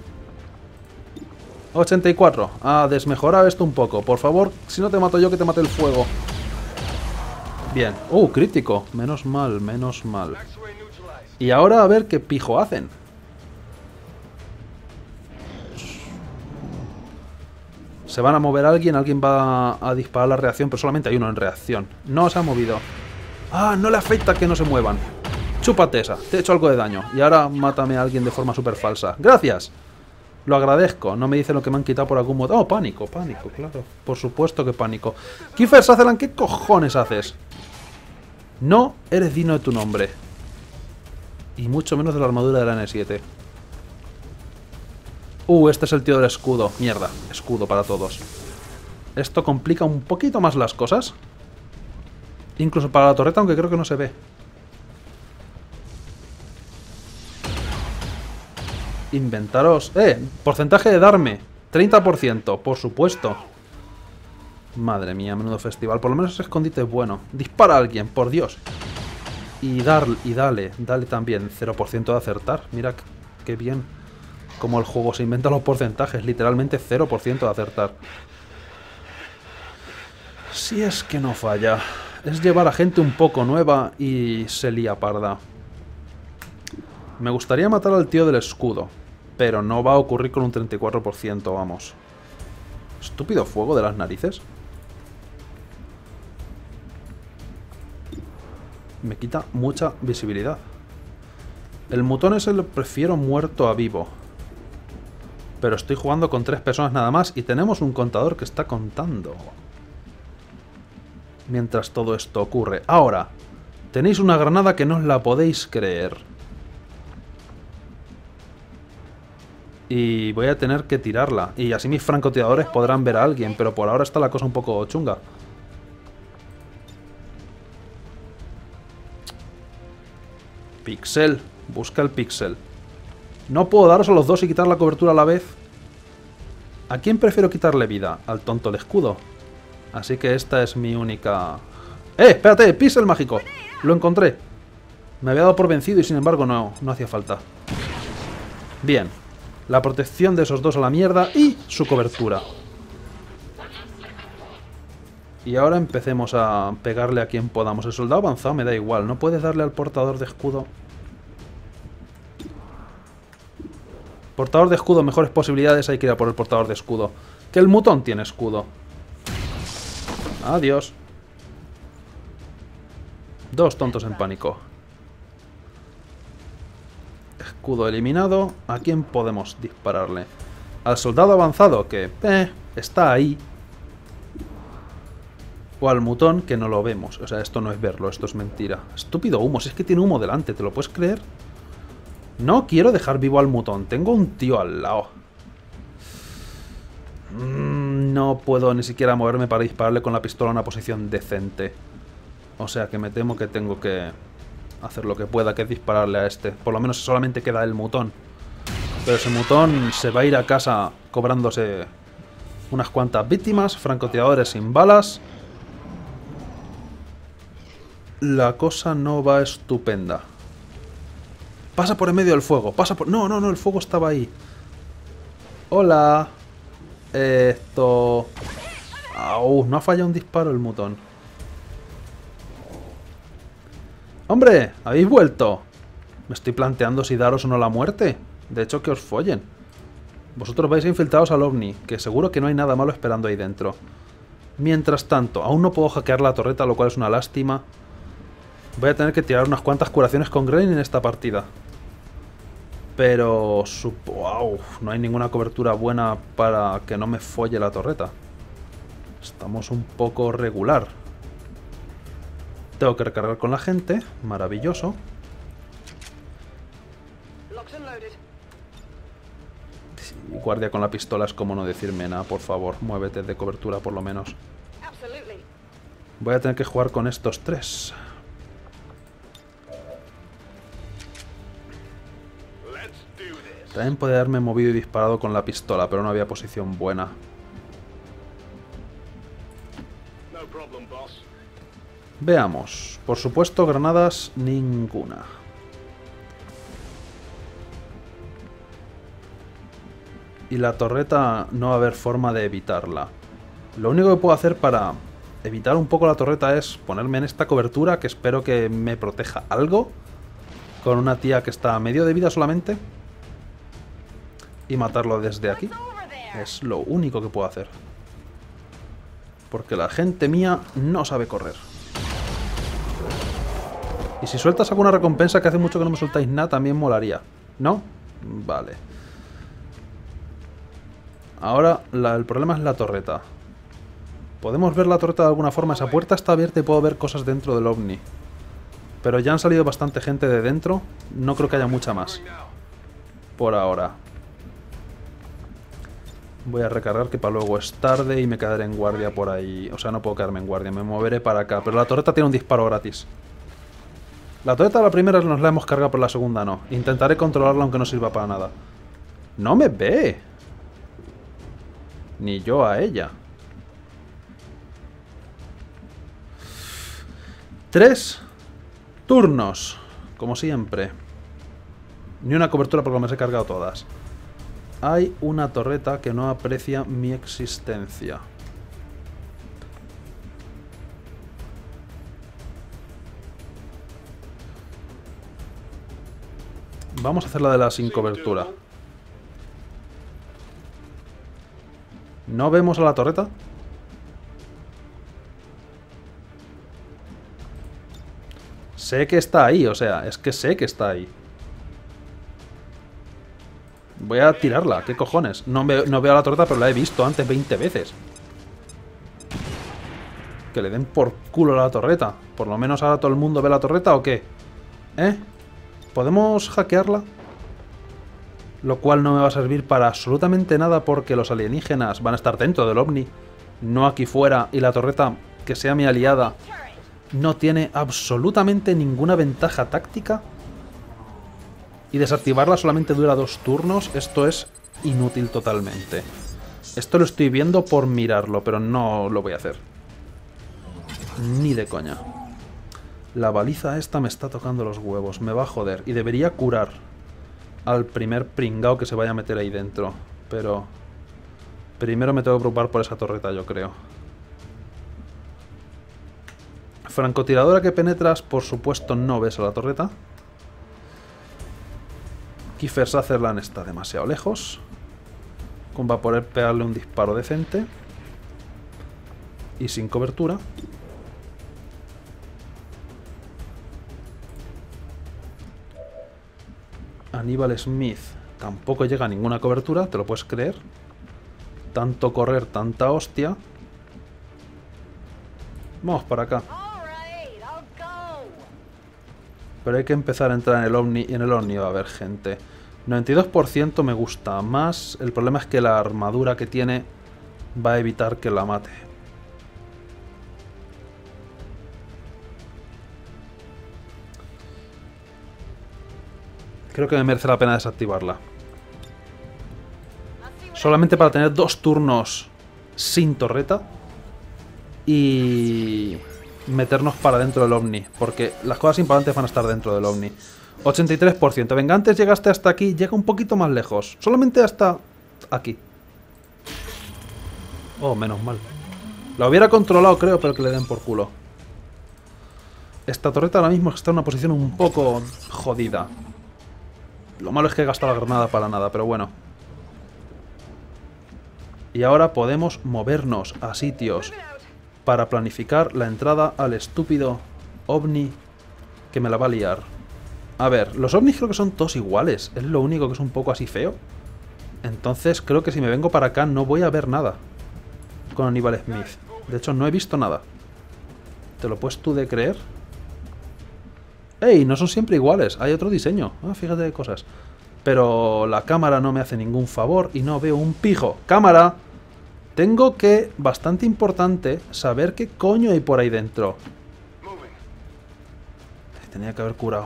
84. Ah, desmejora esto un poco. Por favor, si no te mato yo, que te mate el fuego. Bien. Crítico. Menos mal, menos mal. Y ahora a ver qué pijo hacen. Se van a mover alguien va a disparar la reacción, pero solamente hay uno en reacción. No se ha movido. Ah, no le afecta que no se muevan. Chúpate esa, te he hecho algo de daño. Y ahora mátame a alguien de forma súper falsa. ¡Gracias! Lo agradezco. No me dicen lo que me han quitado por algún modo. Oh, pánico, pánico, claro. Por supuesto que pánico. Kiefer Sutherland, ¿qué cojones haces? No eres digno de tu nombre. Y mucho menos de la armadura de la N7. Este es el tío del escudo. Mierda, escudo para todos. Esto complica un poquito más las cosas. Incluso para la torreta, aunque creo que no se ve. Inventaros... porcentaje de darme. 30%, por supuesto. Madre mía, menudo festival. Por lo menos ese escondite es bueno. Dispara a alguien, por Dios. Y dale también. 0% de acertar. Mira qué bien. Como el juego se inventa los porcentajes. Literalmente 0% de acertar. Si es que no falla. Es llevar a gente un poco nueva y se lía parda. Me gustaría matar al tío del escudo. Pero no va a ocurrir con un 34%, vamos. Estúpido fuego de las narices. Me quita mucha visibilidad. El mutón ese lo prefiero muerto a vivo. Pero estoy jugando con 3 personas nada más y tenemos un contador que está contando. Mientras todo esto ocurre. Ahora, tenéis una granada que no os la podéis creer. Y voy a tener que tirarla. Y así mis francotiradores podrán ver a alguien. Pero por ahora está la cosa un poco chunga. Pixel. Busca el pixel. No puedo daros a los dos y quitar la cobertura a la vez. ¿A quién prefiero quitarle vida? Al tonto el escudo. Así que esta es mi única... Espérate, píxel mágico. Lo encontré. Me había dado por vencido y sin embargo no hacía falta. Bien. La protección de esos dos a la mierda y su cobertura. Y ahora empecemos a pegarle a quien podamos. El soldado avanzado me da igual. ¿No puedes darle al portador de escudo? Portador de escudo, mejores posibilidades. Hay que ir a por el portador de escudo. Que el mutón tiene escudo. Adiós. Dos tontos en pánico. Escudo eliminado. ¿A quién podemos dispararle? Al soldado avanzado, que está ahí. O al mutón, que no lo vemos. O sea, esto no es verlo, esto es mentira. Estúpido humo, si es que tiene humo delante, ¿te lo puedes creer? No quiero dejar vivo al mutón, tengo un tío al lado. No puedo ni siquiera moverme para dispararle con la pistola a una posición decente. O sea que me temo que tengo que hacer lo que pueda, que es dispararle a este. Por lo menos solamente queda el mutón. Pero ese mutón se va a ir a casa cobrándose unas cuantas víctimas, francotiradores sin balas. La cosa no va estupenda. Pasa por en medio del fuego, pasa por... No, el fuego estaba ahí. Hola. Esto... Au, no ha fallado un disparo el mutón. ¡Hombre! ¿Habéis vuelto? Me estoy planteando si daros o no la muerte. De hecho, que os follen. Vosotros vais infiltrados al ovni, que seguro que no hay nada malo esperando ahí dentro. Mientras tanto, aún no puedo hackear la torreta, lo cual es una lástima. Voy a tener que tirar unas cuantas curaciones con Grain en esta partida. Pero... Wow, no hay ninguna cobertura buena para que no me folle la torreta. Estamos un poco regular. Tengo que recargar con la gente. Maravilloso. Sí, guardia con la pistola es como no decirme nada, por favor. Muévete de cobertura por lo menos. Voy a tener que jugar con estos tres. También podría haberme movido y disparado con la pistola, pero no había posición buena. Veamos. Por supuesto, granadas ninguna. Y la torreta no va a haber forma de evitarla. Lo único que puedo hacer para evitar un poco la torreta es ponerme en esta cobertura, que espero que me proteja algo. Con una tía que está a medio de vida solamente. Y matarlo desde aquí. Es lo único que puedo hacer. Porque la gente mía no sabe correr. Y si sueltas alguna recompensa, que hace mucho que no me soltáis nada, también molaría. ¿No? Vale. Ahora el problema es la torreta. ¿Podemos ver la torreta de alguna forma? Esa puerta está abierta y puedo ver cosas dentro del ovni. Pero ya han salido bastante gente de dentro. No creo que haya mucha más. Por ahora. Voy a recargar, que para luego es tarde y me quedaré en guardia por ahí. O sea, no puedo quedarme en guardia, me moveré para acá. Pero la torreta tiene un disparo gratis. La torreta la primera nos la hemos cargado, pero la segunda no. Intentaré controlarla aunque no sirva para nada. ¡No me ve! Ni yo a ella. 3 turnos, como siempre. Ni una cobertura porque me las he cargado todas. Hay una torreta que no aprecia mi existencia. Vamos a hacer la de la sin cobertura. ¿No vemos a la torreta? Sé que está ahí, o sea, es que sé que está ahí. Voy a tirarla, ¿qué cojones? No veo a la torreta, pero la he visto antes 20 veces. Que le den por culo a la torreta. Por lo menos ahora todo el mundo ve la torreta, ¿o qué? ¿Podemos hackearla? Lo cual no me va a servir para absolutamente nada porque los alienígenas van a estar dentro del ovni, no aquí fuera, y la torreta, que sea mi aliada, no tiene absolutamente ninguna ventaja táctica. y desactivarla solamente dura 2 turnos, esto es inútil totalmente. Esto lo estoy viendo por mirarlo, pero no lo voy a hacer. Ni de coña. La baliza esta me está tocando los huevos, me va a joder. Y debería curar al primer pringao que se vaya a meter ahí dentro. Pero primero me tengo que preocupar por esa torreta, yo creo. Francotiradora que penetras, por supuesto no ves a la torreta. Kiefer Sutherland está demasiado lejos. Va a poder pegarle un disparo decente. Y sin cobertura. Aníbal Smith tampoco llega a ninguna cobertura, te lo puedes creer. Tanto correr, tanta hostia. Vamos para acá. Pero hay que empezar a entrar en el Omni, y en el Omni va a haber gente. 92% me gusta más. El problema es que la armadura que tiene va a evitar que la mate. Creo que me merece la pena desactivarla. Solamente para tener 2 turnos sin torreta. Y meternos para dentro del Omni. Porque las cosas importantes van a estar dentro del Omni. 83%. Venga, antes llegaste hasta aquí. Llega un poquito más lejos. Solamente hasta aquí. Oh, menos mal. La hubiera controlado, creo, pero que le den por culo. Esta torreta ahora mismo está en una posición un poco jodida. Lo malo es que he gastado la granada para nada, pero bueno. Y ahora podemos movernos a sitios para planificar la entrada al estúpido ovni que me la va a liar. A ver, los ovnis creo que son todos iguales. Es lo único que es un poco así feo. Entonces creo que si me vengo para acá no voy a ver nada con Aníbal Smith. De hecho, no he visto nada. ¿Te lo puedes tú de creer? ¡Ey! No son siempre iguales. Hay otro diseño. Ah, fíjate de cosas. Pero la cámara no me hace ningún favor y no veo un pijo. ¡Cámara! Tengo que, bastante importante, saber qué coño hay por ahí dentro. Tenía que haber curado.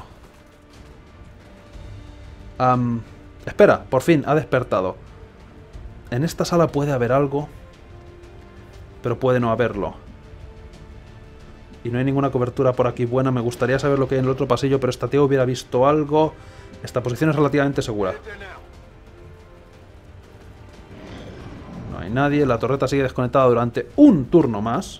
Espera, por fin, ha despertado. En esta sala puede haber algo, pero puede no haberlo. Y no hay ninguna cobertura por aquí buena. Me gustaría saber lo que hay en el otro pasillo, pero esta tía hubiera visto algo. Esta posición es relativamente segura. No hay nadie. La torreta sigue desconectada durante un turno más.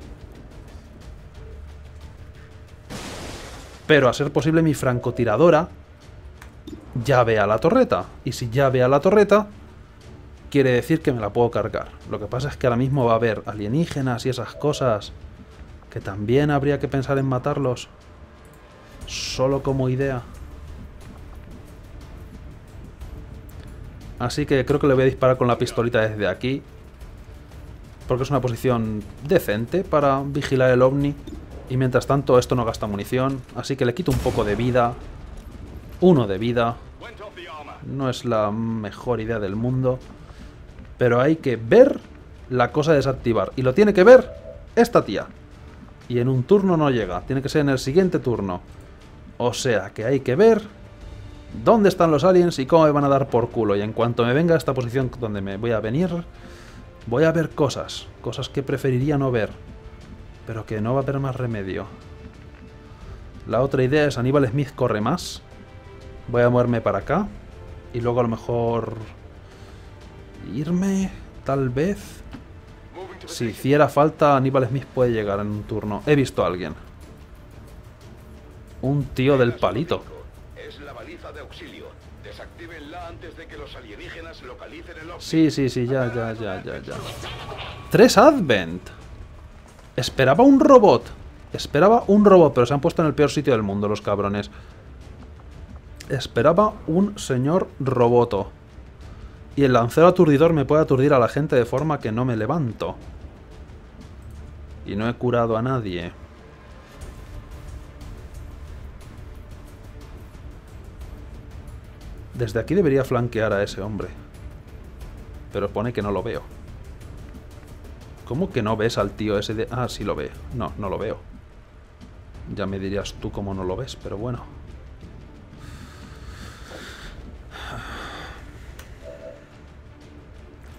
Pero a ser posible mi francotiradora ya ve a la torreta. Y si ya ve a la torreta, quiere decir que me la puedo cargar. Lo que pasa es que ahora mismo va a haber alienígenas y esas cosas que también habría que pensar en matarlos. Solo como idea. Así que creo que le voy a disparar con la pistolita desde aquí. Porque es una posición decente para vigilar el ovni. Y mientras tanto esto no gasta munición. Así que le quito un poco de vida. 1 de vida. No es la mejor idea del mundo. Pero hay que ver la cosa de desactivar. Y lo tiene que ver esta tía. Y en un turno no llega. Tiene que ser en el siguiente turno. O sea que hay que ver dónde están los aliens y cómo me van a dar por culo. Y en cuanto me venga a esta posición donde me voy a venir, voy a ver cosas. Cosas que preferiría no ver. Pero que no va a haber más remedio. La otra idea es Aníbal Smith corre más. Voy a moverme para acá. Y luego a lo mejor irme, tal vez. Si hiciera falta, Aníbal Smith puede llegar en un turno. He visto a alguien. Un tío del palito. Es la baliza de auxilio. Desactívenla antes de que los alienígenas localicen el ovni. Sí, ya. 3 Advent. Esperaba un robot. Pero se han puesto en el peor sitio del mundo, los cabrones. Esperaba un señor roboto. Y el lancero aturdidor me puede aturdir a la gente de forma que no me levanto. Y no he curado a nadie. Desde aquí debería flanquear a ese hombre. Pero pone que no lo veo. ¿Cómo que no ves al tío ese de...? Ah, sí lo ve. No, no lo veo. Ya me dirías tú cómo no lo ves, pero bueno.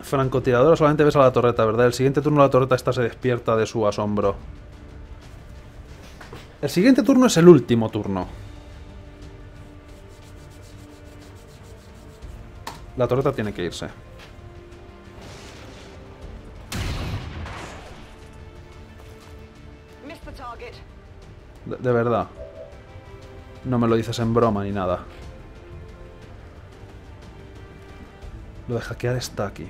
francotiradora solamente ves a la torreta, ¿verdad? El siguiente turno la torreta esta se despierta de su asombro. El siguiente turno es el último turno. La torreta tiene que irse. De verdad. No me lo dices en broma ni nada. Lo de hackear está aquí.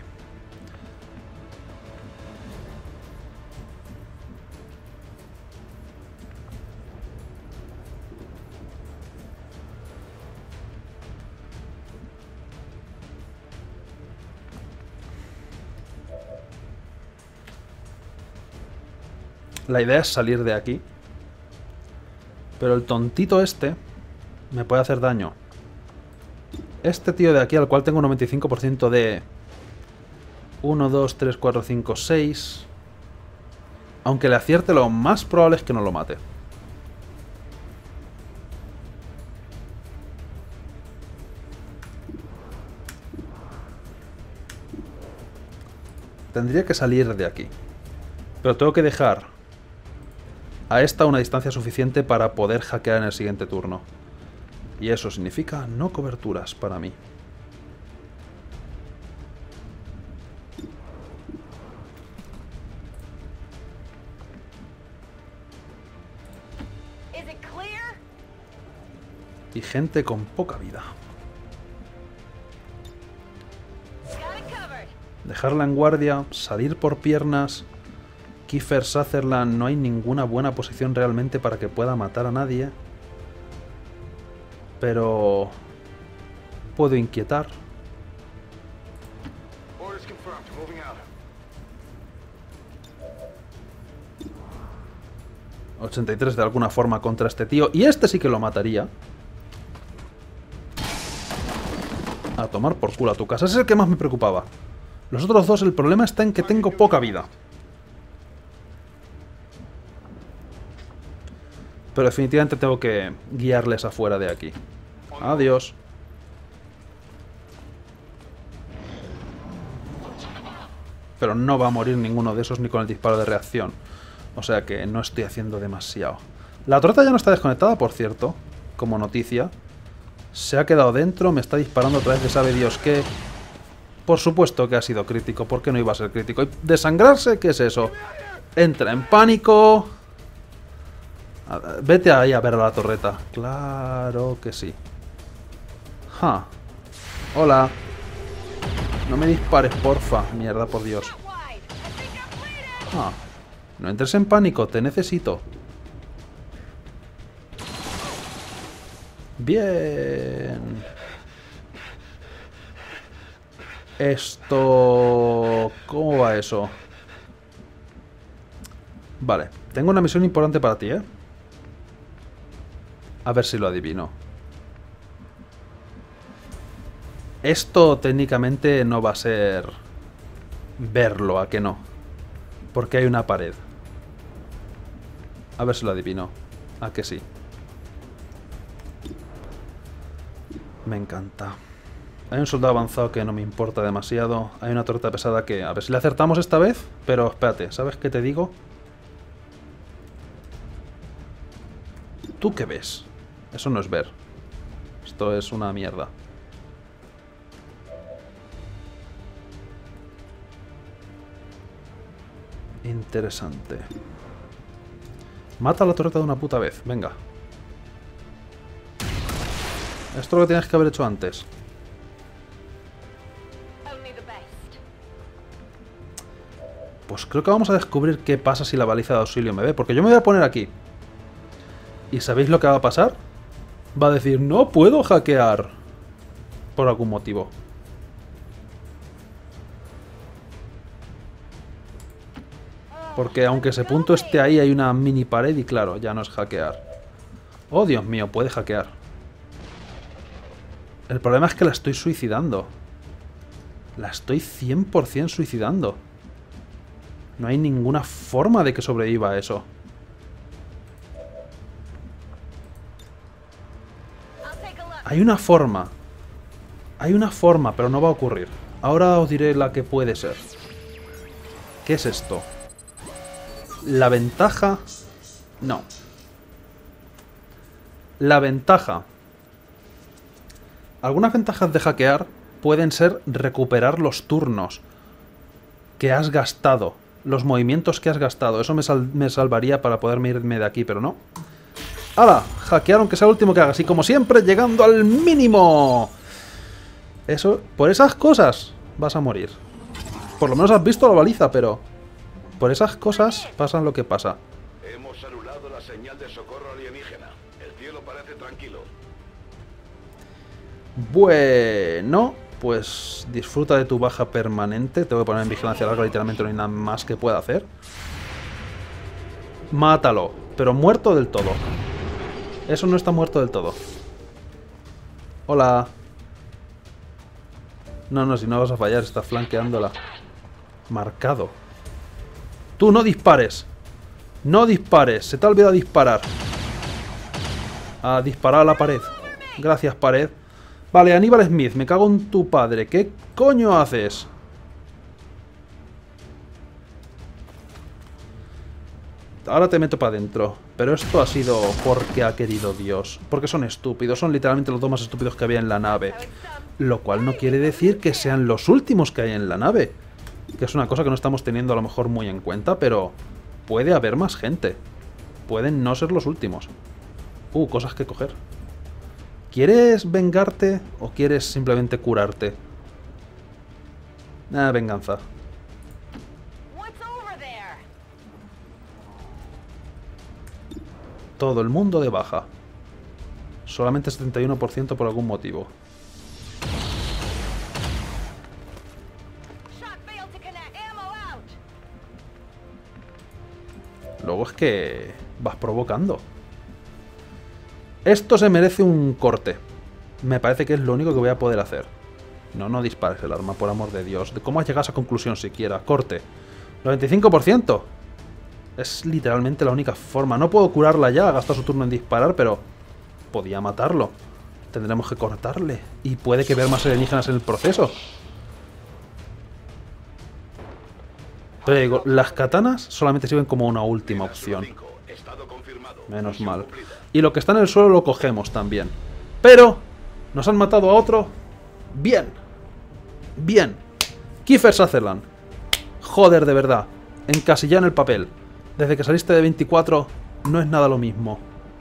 La idea es salir de aquí. Pero el tontito este me puede hacer daño. Este tío de aquí, al cual tengo un 95% de 1, 2, 3, 4, 5, 6. Aunque le acierte, lo más probable es que no lo mate. Tendría que salir de aquí. Pero tengo que dejar a esta una distancia suficiente para poder hackear en el siguiente turno. Y eso significa no coberturas para mí. Y gente con poca vida. Dejarla en guardia, salir por piernas. Kiefer Sutherland, no hay ninguna buena posición realmente para que pueda matar a nadie. Pero puedo inquietar. 83 de alguna forma contra este tío. Y este sí que lo mataría. A tomar por culo a tu casa. Ese es el que más me preocupaba. Los otros dos, el problema está en que tengo poca vida. Pero definitivamente tengo que guiarles afuera de aquí. Adiós. Pero no va a morir ninguno de esos ni con el disparo de reacción. O sea que no estoy haciendo demasiado. La torreta ya no está desconectada, por cierto. Como noticia. Se ha quedado dentro, me está disparando otra vez de sabe Dios qué. Por supuesto que ha sido crítico. ¿Por qué no iba a ser crítico? ¿Y desangrarse? ¿Qué es eso? Entra en pánico. Vete ahí a ver a la torreta. Claro que sí. Ja. Hola. No me dispares, porfa. Mierda, por Dios. Ah. No entres en pánico, te necesito. Bien. Esto... ¿Cómo va eso? Vale. Tengo una misión importante para ti, ¿eh? A ver si lo adivino. Esto técnicamente no va a ser verlo, ¿a que no? Porque hay una pared. A ver si lo adivino. ¿A que sí? Me encanta. Hay un soldado avanzado que no me importa demasiado. Hay una torreta pesada que... A ver si le acertamos esta vez. Pero espérate, ¿sabes qué te digo? ¿Tú qué ves? Eso no es ver. Esto es una mierda. Interesante. Mata a la torreta de una puta vez. Venga. Esto es lo que tienes que haber hecho antes. Pues creo que vamos a descubrir qué pasa si la baliza de auxilio me ve. Porque yo me voy a poner aquí. ¿Y sabéis lo que va a pasar? Va a decir, no puedo hackear. Por algún motivo. Porque aunque ese punto esté ahí, hay una mini pared y claro, ya no es hackear. Oh, Dios mío, puede hackear. El problema es que la estoy suicidando. La estoy 100% suicidando. No hay ninguna forma de que sobreviva a eso. Hay una forma. Hay una forma, pero no va a ocurrir. Ahora os diré la que puede ser. ¿Qué es esto? La ventaja... No. La ventaja... Algunas ventajas de hackear pueden ser recuperar los turnos que has gastado, los movimientos que has gastado. Eso me salvaría para poderme irme de aquí, pero no. ¡Hala! Hackear aunque sea el último que hagas. Y como siempre, llegando al mínimo. Eso, por esas cosas vas a morir. Por lo menos has visto la baliza, pero por esas cosas pasa lo que pasa. Hemos anulado la señal de socorro alienígena. El cielo parece tranquilo. Bueno, pues disfruta de tu baja permanente. Te voy a poner en vigilancia larga, literalmente no hay nada más que pueda hacer. Mátalo, pero muerto del todo. Eso no está muerto del todo. Hola. No, si no vas a fallar, está flanqueándola. Marcado. Tú no dispares. No dispares, se te ha olvidado disparar. A disparar a la pared. Gracias, pared. Vale, Aníbal Smith, me cago en tu padre. ¿Qué coño haces? Ahora te meto para adentro. Pero esto ha sido porque ha querido Dios. Porque son estúpidos. Son literalmente los dos más estúpidos que había en la nave. Lo cual no quiere decir que sean los últimos que hay en la nave. Que es una cosa que no estamos teniendo a lo mejor muy en cuenta, pero puede haber más gente. Pueden no ser los últimos. Cosas que coger. ¿Quieres vengarte o quieres simplemente curarte? Venganza. Todo el mundo de baja. Solamente 71% por algún motivo. Luego es que vas provocando. Esto se merece un corte. Me parece que es lo único que voy a poder hacer. No dispares el arma, por amor de Dios. ¿Cómo has llegado a esa conclusión siquiera? Corte. 95%. Es literalmente la única forma. No puedo curarla ya, ha gastado su turno en disparar, pero podía matarlo. Tendremos que cortarle. Y puede que ver más alienígenas en el proceso. Pero digo, las katanas solamente sirven como una última opción. Menos mal. Y lo que está en el suelo lo cogemos también. Pero nos han matado a otro. Bien. Bien. Kiefer Sutherland. Joder, de verdad. Encasillado en el papel. Desde que saliste de 24 no es nada lo mismo.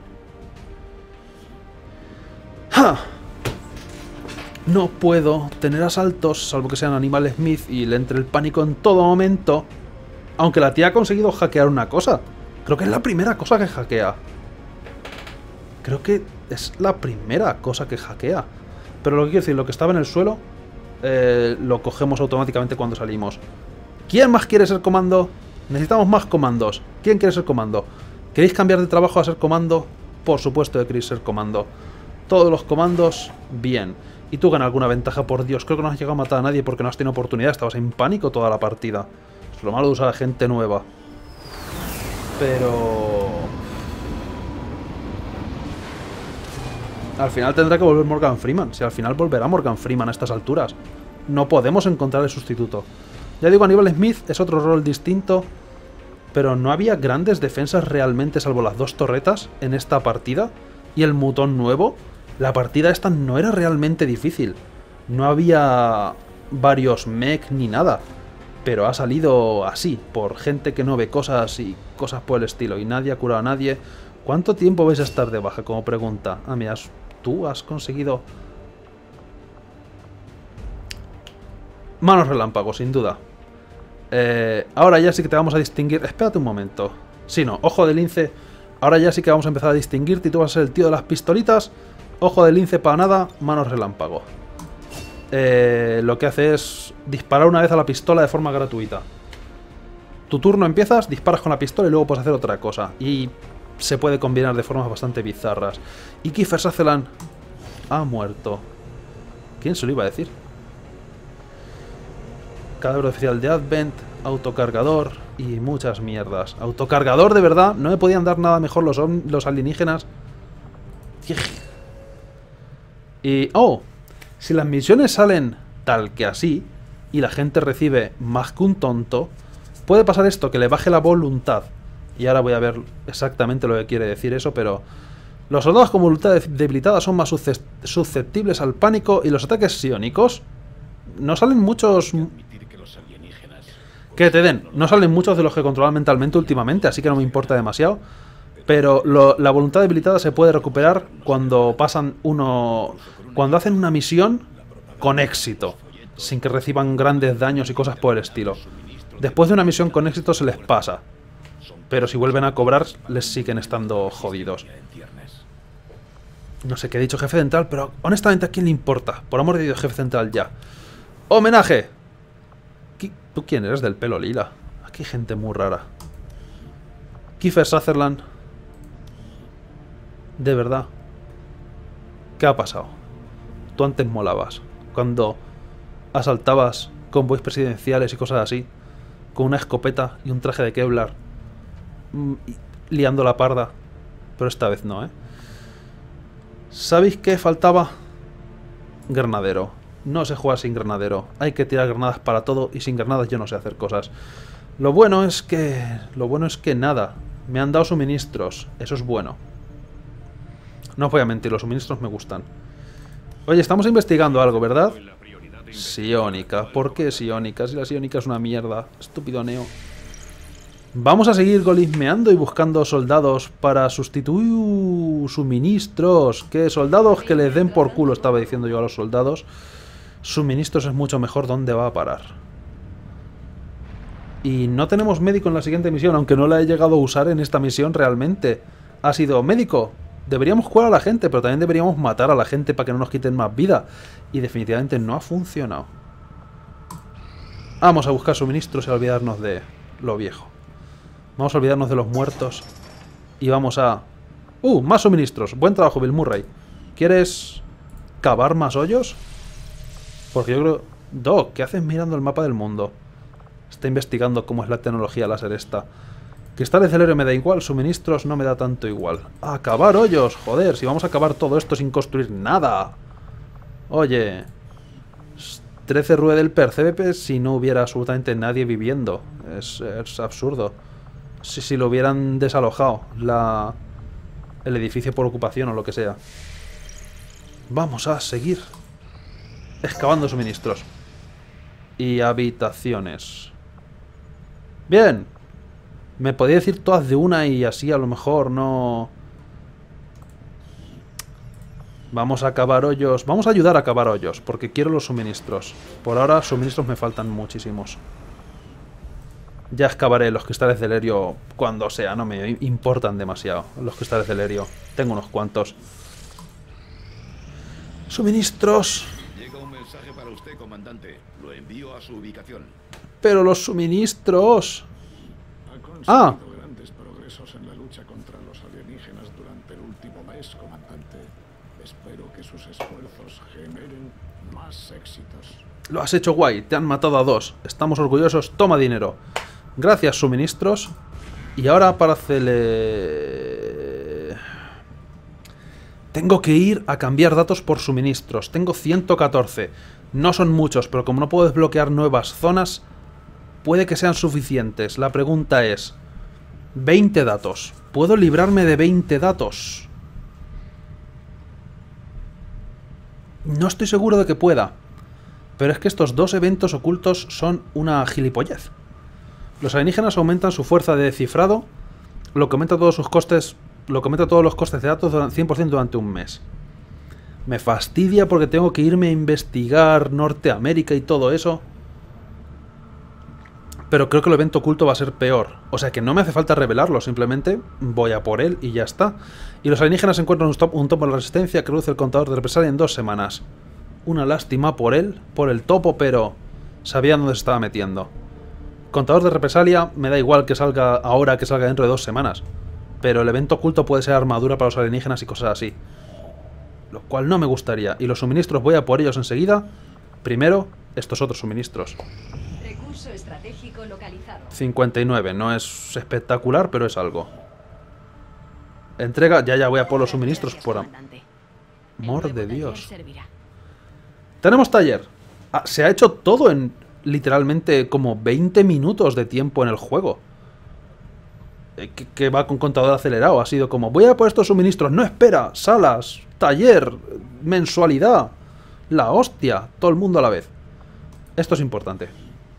¡Ja! No puedo tener asaltos, salvo que sean Aníbal Smith y le entre el pánico en todo momento. Aunque la tía ha conseguido hackear una cosa. Creo que es la primera cosa que hackea. Creo que es la primera cosa que hackea. Pero lo que quiero decir, lo que estaba en el suelo, lo cogemos automáticamente cuando salimos. ¿Quién más quiere ser comando? Necesitamos más comandos. ¿Quién quiere ser comando? ¿Queréis cambiar de trabajo a ser comando? Por supuesto que queréis ser comando. Todos los comandos, bien. Y tú ganas alguna ventaja, por Dios. Creo que no has llegado a matar a nadie porque no has tenido oportunidad. Estabas en pánico toda la partida. Es lo malo de usar a gente nueva. Pero... al final tendrá que volver Morgan Freeman. Si al final volverá Morgan Freeman a estas alturas. No podemos encontrar el sustituto. Ya digo, Aníbal Smith es otro rol distinto. Pero no había grandes defensas realmente, salvo las dos torretas en esta partida. Y el mutón nuevo. La partida esta no era realmente difícil. No había varios mech ni nada. Pero ha salido así, por gente que no ve cosas y cosas por el estilo. Y nadie ha curado a nadie. ¿Cuánto tiempo vais a estar de baja? Como pregunta. Ah, mira, tú has conseguido... manos relámpago, sin duda. Ahora ya sí que te vamos a distinguir... espérate un momento. Sí, no, ojo de lince. Ahora ya sí que vamos a empezar a distinguirte y tú vas a ser el tío de las pistolitas. Ojo de lince para nada, manos relámpago. Lo que hace es disparar una vez a la pistola de forma gratuita. Tu turno empiezas, disparas con la pistola y luego puedes hacer otra cosa. Y se puede combinar de formas bastante bizarras. Y Kiefer Sutherland ha muerto. ¿Quién se lo iba a decir? Cadáver oficial de Advent, autocargador y muchas mierdas. Autocargador, de verdad, no me podían dar nada mejor los alienígenas. Y... oh, si las misiones salen tal que así, y la gente recibe más que un tonto, puede pasar esto, que le baje la voluntad. Y ahora voy a ver exactamente lo que quiere decir eso, pero... Los soldados con voluntad debilitada son más susceptibles al pánico y los ataques psiónicos... No salen muchos... Que te den. No salen muchos de los que controlan mentalmente últimamente, así que no me importa demasiado. Pero la voluntad debilitada se puede recuperar cuando cuando hacen una misión con éxito, sin que reciban grandes daños y cosas por el estilo. Después de una misión con éxito se les pasa. Pero si vuelven a cobrar, les siguen estando jodidos. No sé qué he dicho, jefe central, pero honestamente, ¿a quién le importa? Por amor de Dios, jefe central, ya. ¡Homenaje! ¿Tú quién eres del pelo lila? Aquí hay gente muy rara. Kiefer Sutherland. De verdad. ¿Qué ha pasado? Tú antes molabas. Cuando asaltabas convoys presidenciales y cosas así. Con una escopeta y un traje de Kevlar. Liando la parda. Pero esta vez no, ¿eh? ¿Sabéis qué faltaba? Granadero. No se juega sin granadero. Hay que tirar granadas para todo y sin granadas yo no sé hacer cosas. Lo bueno es que nada. Me han dado suministros. Eso es bueno. No os voy a mentir, los suministros me gustan. Oye, estamos investigando algo, ¿verdad? Psiónica. ¿Por qué psiónica? Si la psiónica es una mierda. Estúpido Neo. Vamos a seguir golismeando y buscando soldados para sustituir suministros. ¿Qué soldados que les den por culo? Estaba diciendo yo a los soldados. Suministros es mucho mejor. ¿Dónde va a parar? Y no tenemos médico en la siguiente misión, aunque no la he llegado a usar en esta misión realmente. Ha sido médico. Deberíamos curar a la gente, pero también deberíamos matar a la gente para que no nos quiten más vida. Y definitivamente no ha funcionado. Vamos a buscar suministros y a olvidarnos de lo viejo. Vamos a olvidarnos de los muertos. Y vamos a... más suministros. Buen trabajo, Bill Murray. ¿Quieres cavar más hoyos? Porque yo creo... Doc, ¿qué haces mirando el mapa del mundo? Está investigando cómo es la tecnología láser esta. Cristales del héroe me da igual, suministros no me da tanto igual. ¡A cavar hoyos! Joder, si vamos a acabar todo esto sin construir nada. Oye... 13 Rue del Percebe si no hubiera absolutamente nadie viviendo. Es absurdo. Si lo hubieran desalojado el edificio por ocupación o lo que sea. Vamos a seguir excavando suministros. Y habitaciones. Bien. Me podía decir todas de una y así a lo mejor no... Vamos a cavar hoyos. Vamos a ayudar a cavar hoyos porque quiero los suministros. Por ahora suministros me faltan muchísimos. Ya excavaré los cristales del helio cuando sea. No me importan demasiado los cristales del helio. Tengo unos cuantos. Suministros. Llega un mensaje para usted, comandante. Lo envío a su ubicación. Pero los suministros... Ha conseguido grandes progresos en la lucha contra los alienígenas durante el último mes, comandante. Espero que sus esfuerzos generen más éxitos. Lo has hecho guay, te han matado a 2. Estamos orgullosos, toma dinero. Gracias, suministros. Y ahora para hacerle... Tengo que ir a cambiar datos por suministros. Tengo 114. No son muchos, pero como no puedo desbloquear nuevas zonas, puede que sean suficientes. La pregunta es... 20 datos. ¿Puedo librarme de 20 datos? No estoy seguro de que pueda. Pero es que estos dos eventos ocultos son una gilipollez. Los alienígenas aumentan su fuerza de descifrado, lo que aumenta todos sus costes, lo que aumenta todos los costes de datos 100% durante un mes. Me fastidia porque tengo que irme a investigar Norteamérica y todo eso. Pero creo que el evento oculto va a ser peor. O sea que no me hace falta revelarlo, simplemente voy a por él y ya está. Y los alienígenas encuentran un topo de la resistencia que reduce el contador de represalia en 2 semanas. Una lástima por él, por el topo, pero sabía dónde se estaba metiendo. Contador de represalia, me da igual que salga ahora que salga dentro de 2 semanas. Pero el evento oculto puede ser armadura para los alienígenas y cosas así. Lo cual no me gustaría. Y los suministros voy a por ellos enseguida. Primero, estos otros suministros. Recurso estratégico localizado. 59, no es espectacular, pero es algo. Entrega, ya voy a por los suministros por... Amor de Dios. Tenemos taller. Se ha hecho todo en... literalmente como 20 minutos de tiempo en el juego. Que va con contador acelerado. Ha sido como, voy a por estos suministros. No, espera, salas, taller, mensualidad. La hostia, todo el mundo a la vez. Esto es importante.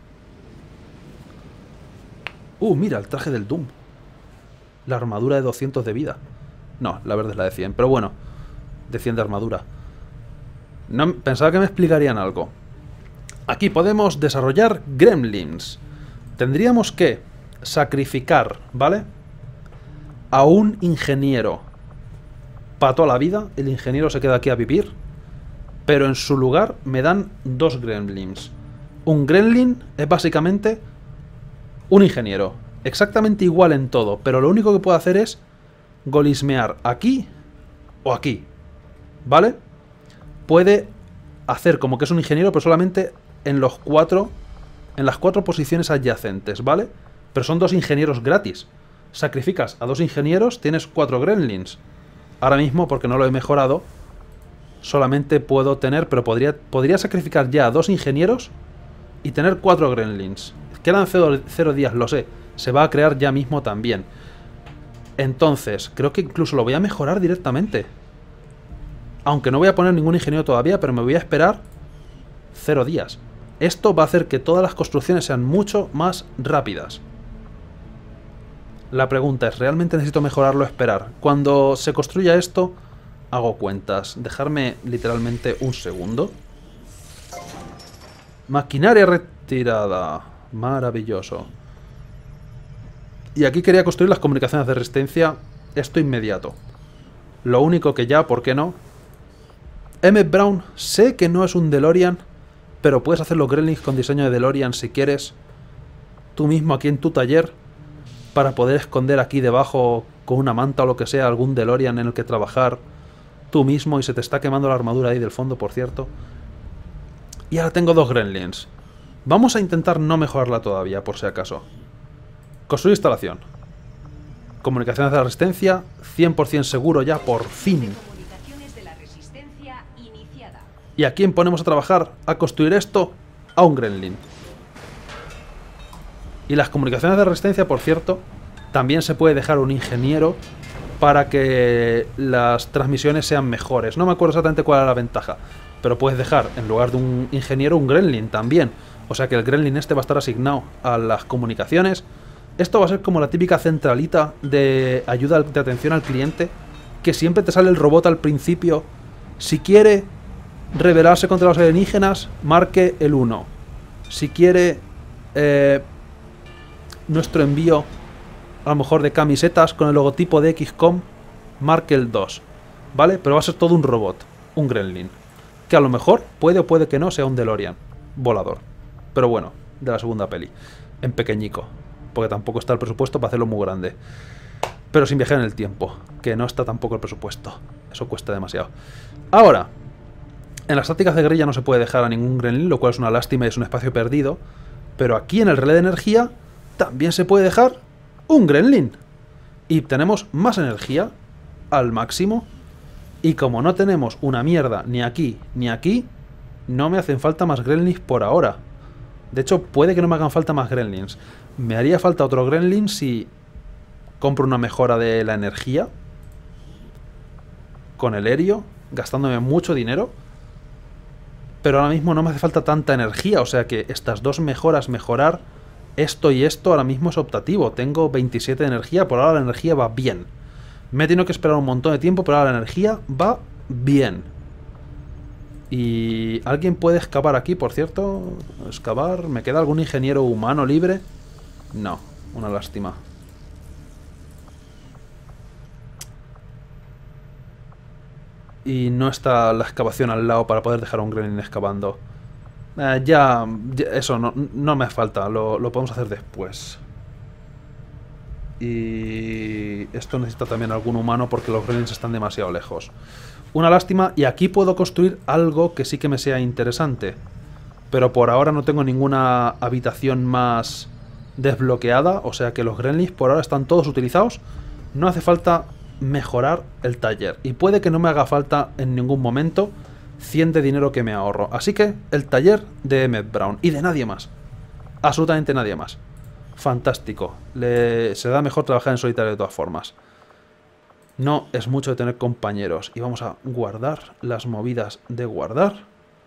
Mira, el traje del Doom. La armadura de 200 de vida. No, la verdad es la de 100, pero bueno. De 100 de armadura. No, pensaba que me explicarían algo. Aquí podemos desarrollar gremlins. Tendríamos que sacrificar, ¿vale? A un ingeniero para toda la vida. El ingeniero se queda aquí a vivir. Pero en su lugar me dan 2 gremlins. Un gremlin es básicamente un ingeniero. Exactamente igual en todo. Pero lo único que puede hacer es golismear aquí o aquí. ¿Vale? Puede hacer como que es un ingeniero, pero solamente en las 4 posiciones adyacentes, ¿vale? Pero son 2 ingenieros gratis. Sacrificas a 2 ingenieros, tienes 4 gremlins. Ahora mismo, porque no lo he mejorado, solamente puedo tener, pero podría sacrificar ya a 2 ingenieros y tener 4 gremlins. Quedan 0 días, lo sé. Se va a crear ya mismo también. Entonces, creo que incluso lo voy a mejorar directamente. Aunque no voy a poner ningún ingeniero todavía, pero me voy a esperar 0 días. Esto va a hacer que todas las construcciones sean mucho más rápidas. La pregunta es, ¿realmente necesito mejorarlo o esperar? Cuando se construya esto, hago cuentas. Dejarme literalmente un segundo. Maquinaria retirada. Maravilloso. Y aquí quería construir las comunicaciones de resistencia. Esto inmediato. Lo único que ya, ¿por qué no? Emmett Brown, sé que no es un DeLorean, pero puedes hacer los gremlins con diseño de DeLorean si quieres. Tú mismo aquí en tu taller. Para poder esconder aquí debajo con una manta o lo que sea algún DeLorean en el que trabajar. Tú mismo, y se te está quemando la armadura ahí del fondo, por cierto. Y ahora tengo 2 gremlins. Vamos a intentar no mejorarla todavía, por si acaso. Construir instalación. Comunicaciones de la resistencia. 100% seguro ya, por fin. ¿Y a quién ponemos a trabajar? A construir esto. A un gremlin. Y las comunicaciones de resistencia, por cierto, también se puede dejar un ingeniero para que las transmisiones sean mejores. No me acuerdo exactamente cuál era la ventaja, pero puedes dejar en lugar de un ingeniero un gremlin también. O sea que el gremlin este va a estar asignado a las comunicaciones. Esto va a ser como la típica centralita de ayuda de atención al cliente, que siempre te sale el robot al principio. Si quiere rebelarse contra los alienígenas, marque el 1. Si quiere nuestro envío, a lo mejor de camisetas con el logotipo de XCOM, marque el 2. ¿Vale? Pero va a ser todo un robot, un gremlin. Que a lo mejor puede o puede que no sea un DeLorean volador. Pero bueno, de la segunda peli. En pequeñico. Porque tampoco está el presupuesto para hacerlo muy grande. Pero sin viajar en el tiempo. Que no está tampoco el presupuesto. Eso cuesta demasiado. Ahora, en las tácticas de guerrilla no se puede dejar a ningún gremlin, lo cual es una lástima y es un espacio perdido. Pero aquí en el relé de energía también se puede dejar un gremlin. Y tenemos más energía al máximo. Y como no tenemos una mierda ni aquí ni aquí, no me hacen falta más gremlins por ahora. De hecho, puede que no me hagan falta más gremlins. Me haría falta otro gremlin si compro una mejora de la energía con el helio, gastándome mucho dinero. Pero ahora mismo no me hace falta tanta energía, o sea que estas 2 mejoras, mejorar esto y esto, ahora mismo es optativo. Tengo 27 de energía, por ahora la energía va bien. Me he tenido que esperar un montón de tiempo, pero ahora la energía va bien. Y alguien puede excavar aquí, por cierto. Excavar. ¿Me queda algún ingeniero humano libre? No, una lástima. Y no está la excavación al lado para poder dejar a un gremlin excavando. Ya eso no me hace falta, lo podemos hacer después. Y esto necesita también algún humano porque los gremlins están demasiado lejos. Una lástima, y aquí puedo construir algo que sí que me sea interesante. Pero por ahora no tengo ninguna habitación más desbloqueada, o sea que los gremlins por ahora están todos utilizados. No hace falta mejorar el taller. Y puede que no me haga falta en ningún momento, 100 de dinero que me ahorro. Así que el taller de Emmett Brown. Y de nadie más. Absolutamente nadie más. Fantástico. Se da mejor trabajar en solitario de todas formas. No es mucho de tener compañeros. Y vamos a guardar las movidas de guardar.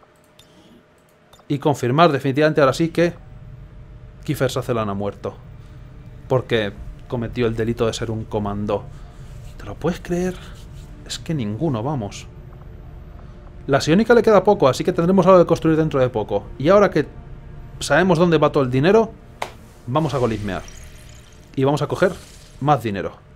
Y confirmar definitivamente ahora sí que Kiefer Sutherland ha muerto. Porque cometió el delito de ser un comando. ¿Te lo puedes creer? Es que ninguno, vamos. La psiónica le queda poco, así que tendremos algo de construir dentro de poco. Y ahora que sabemos dónde va todo el dinero, vamos a golismear. Y vamos a coger más dinero.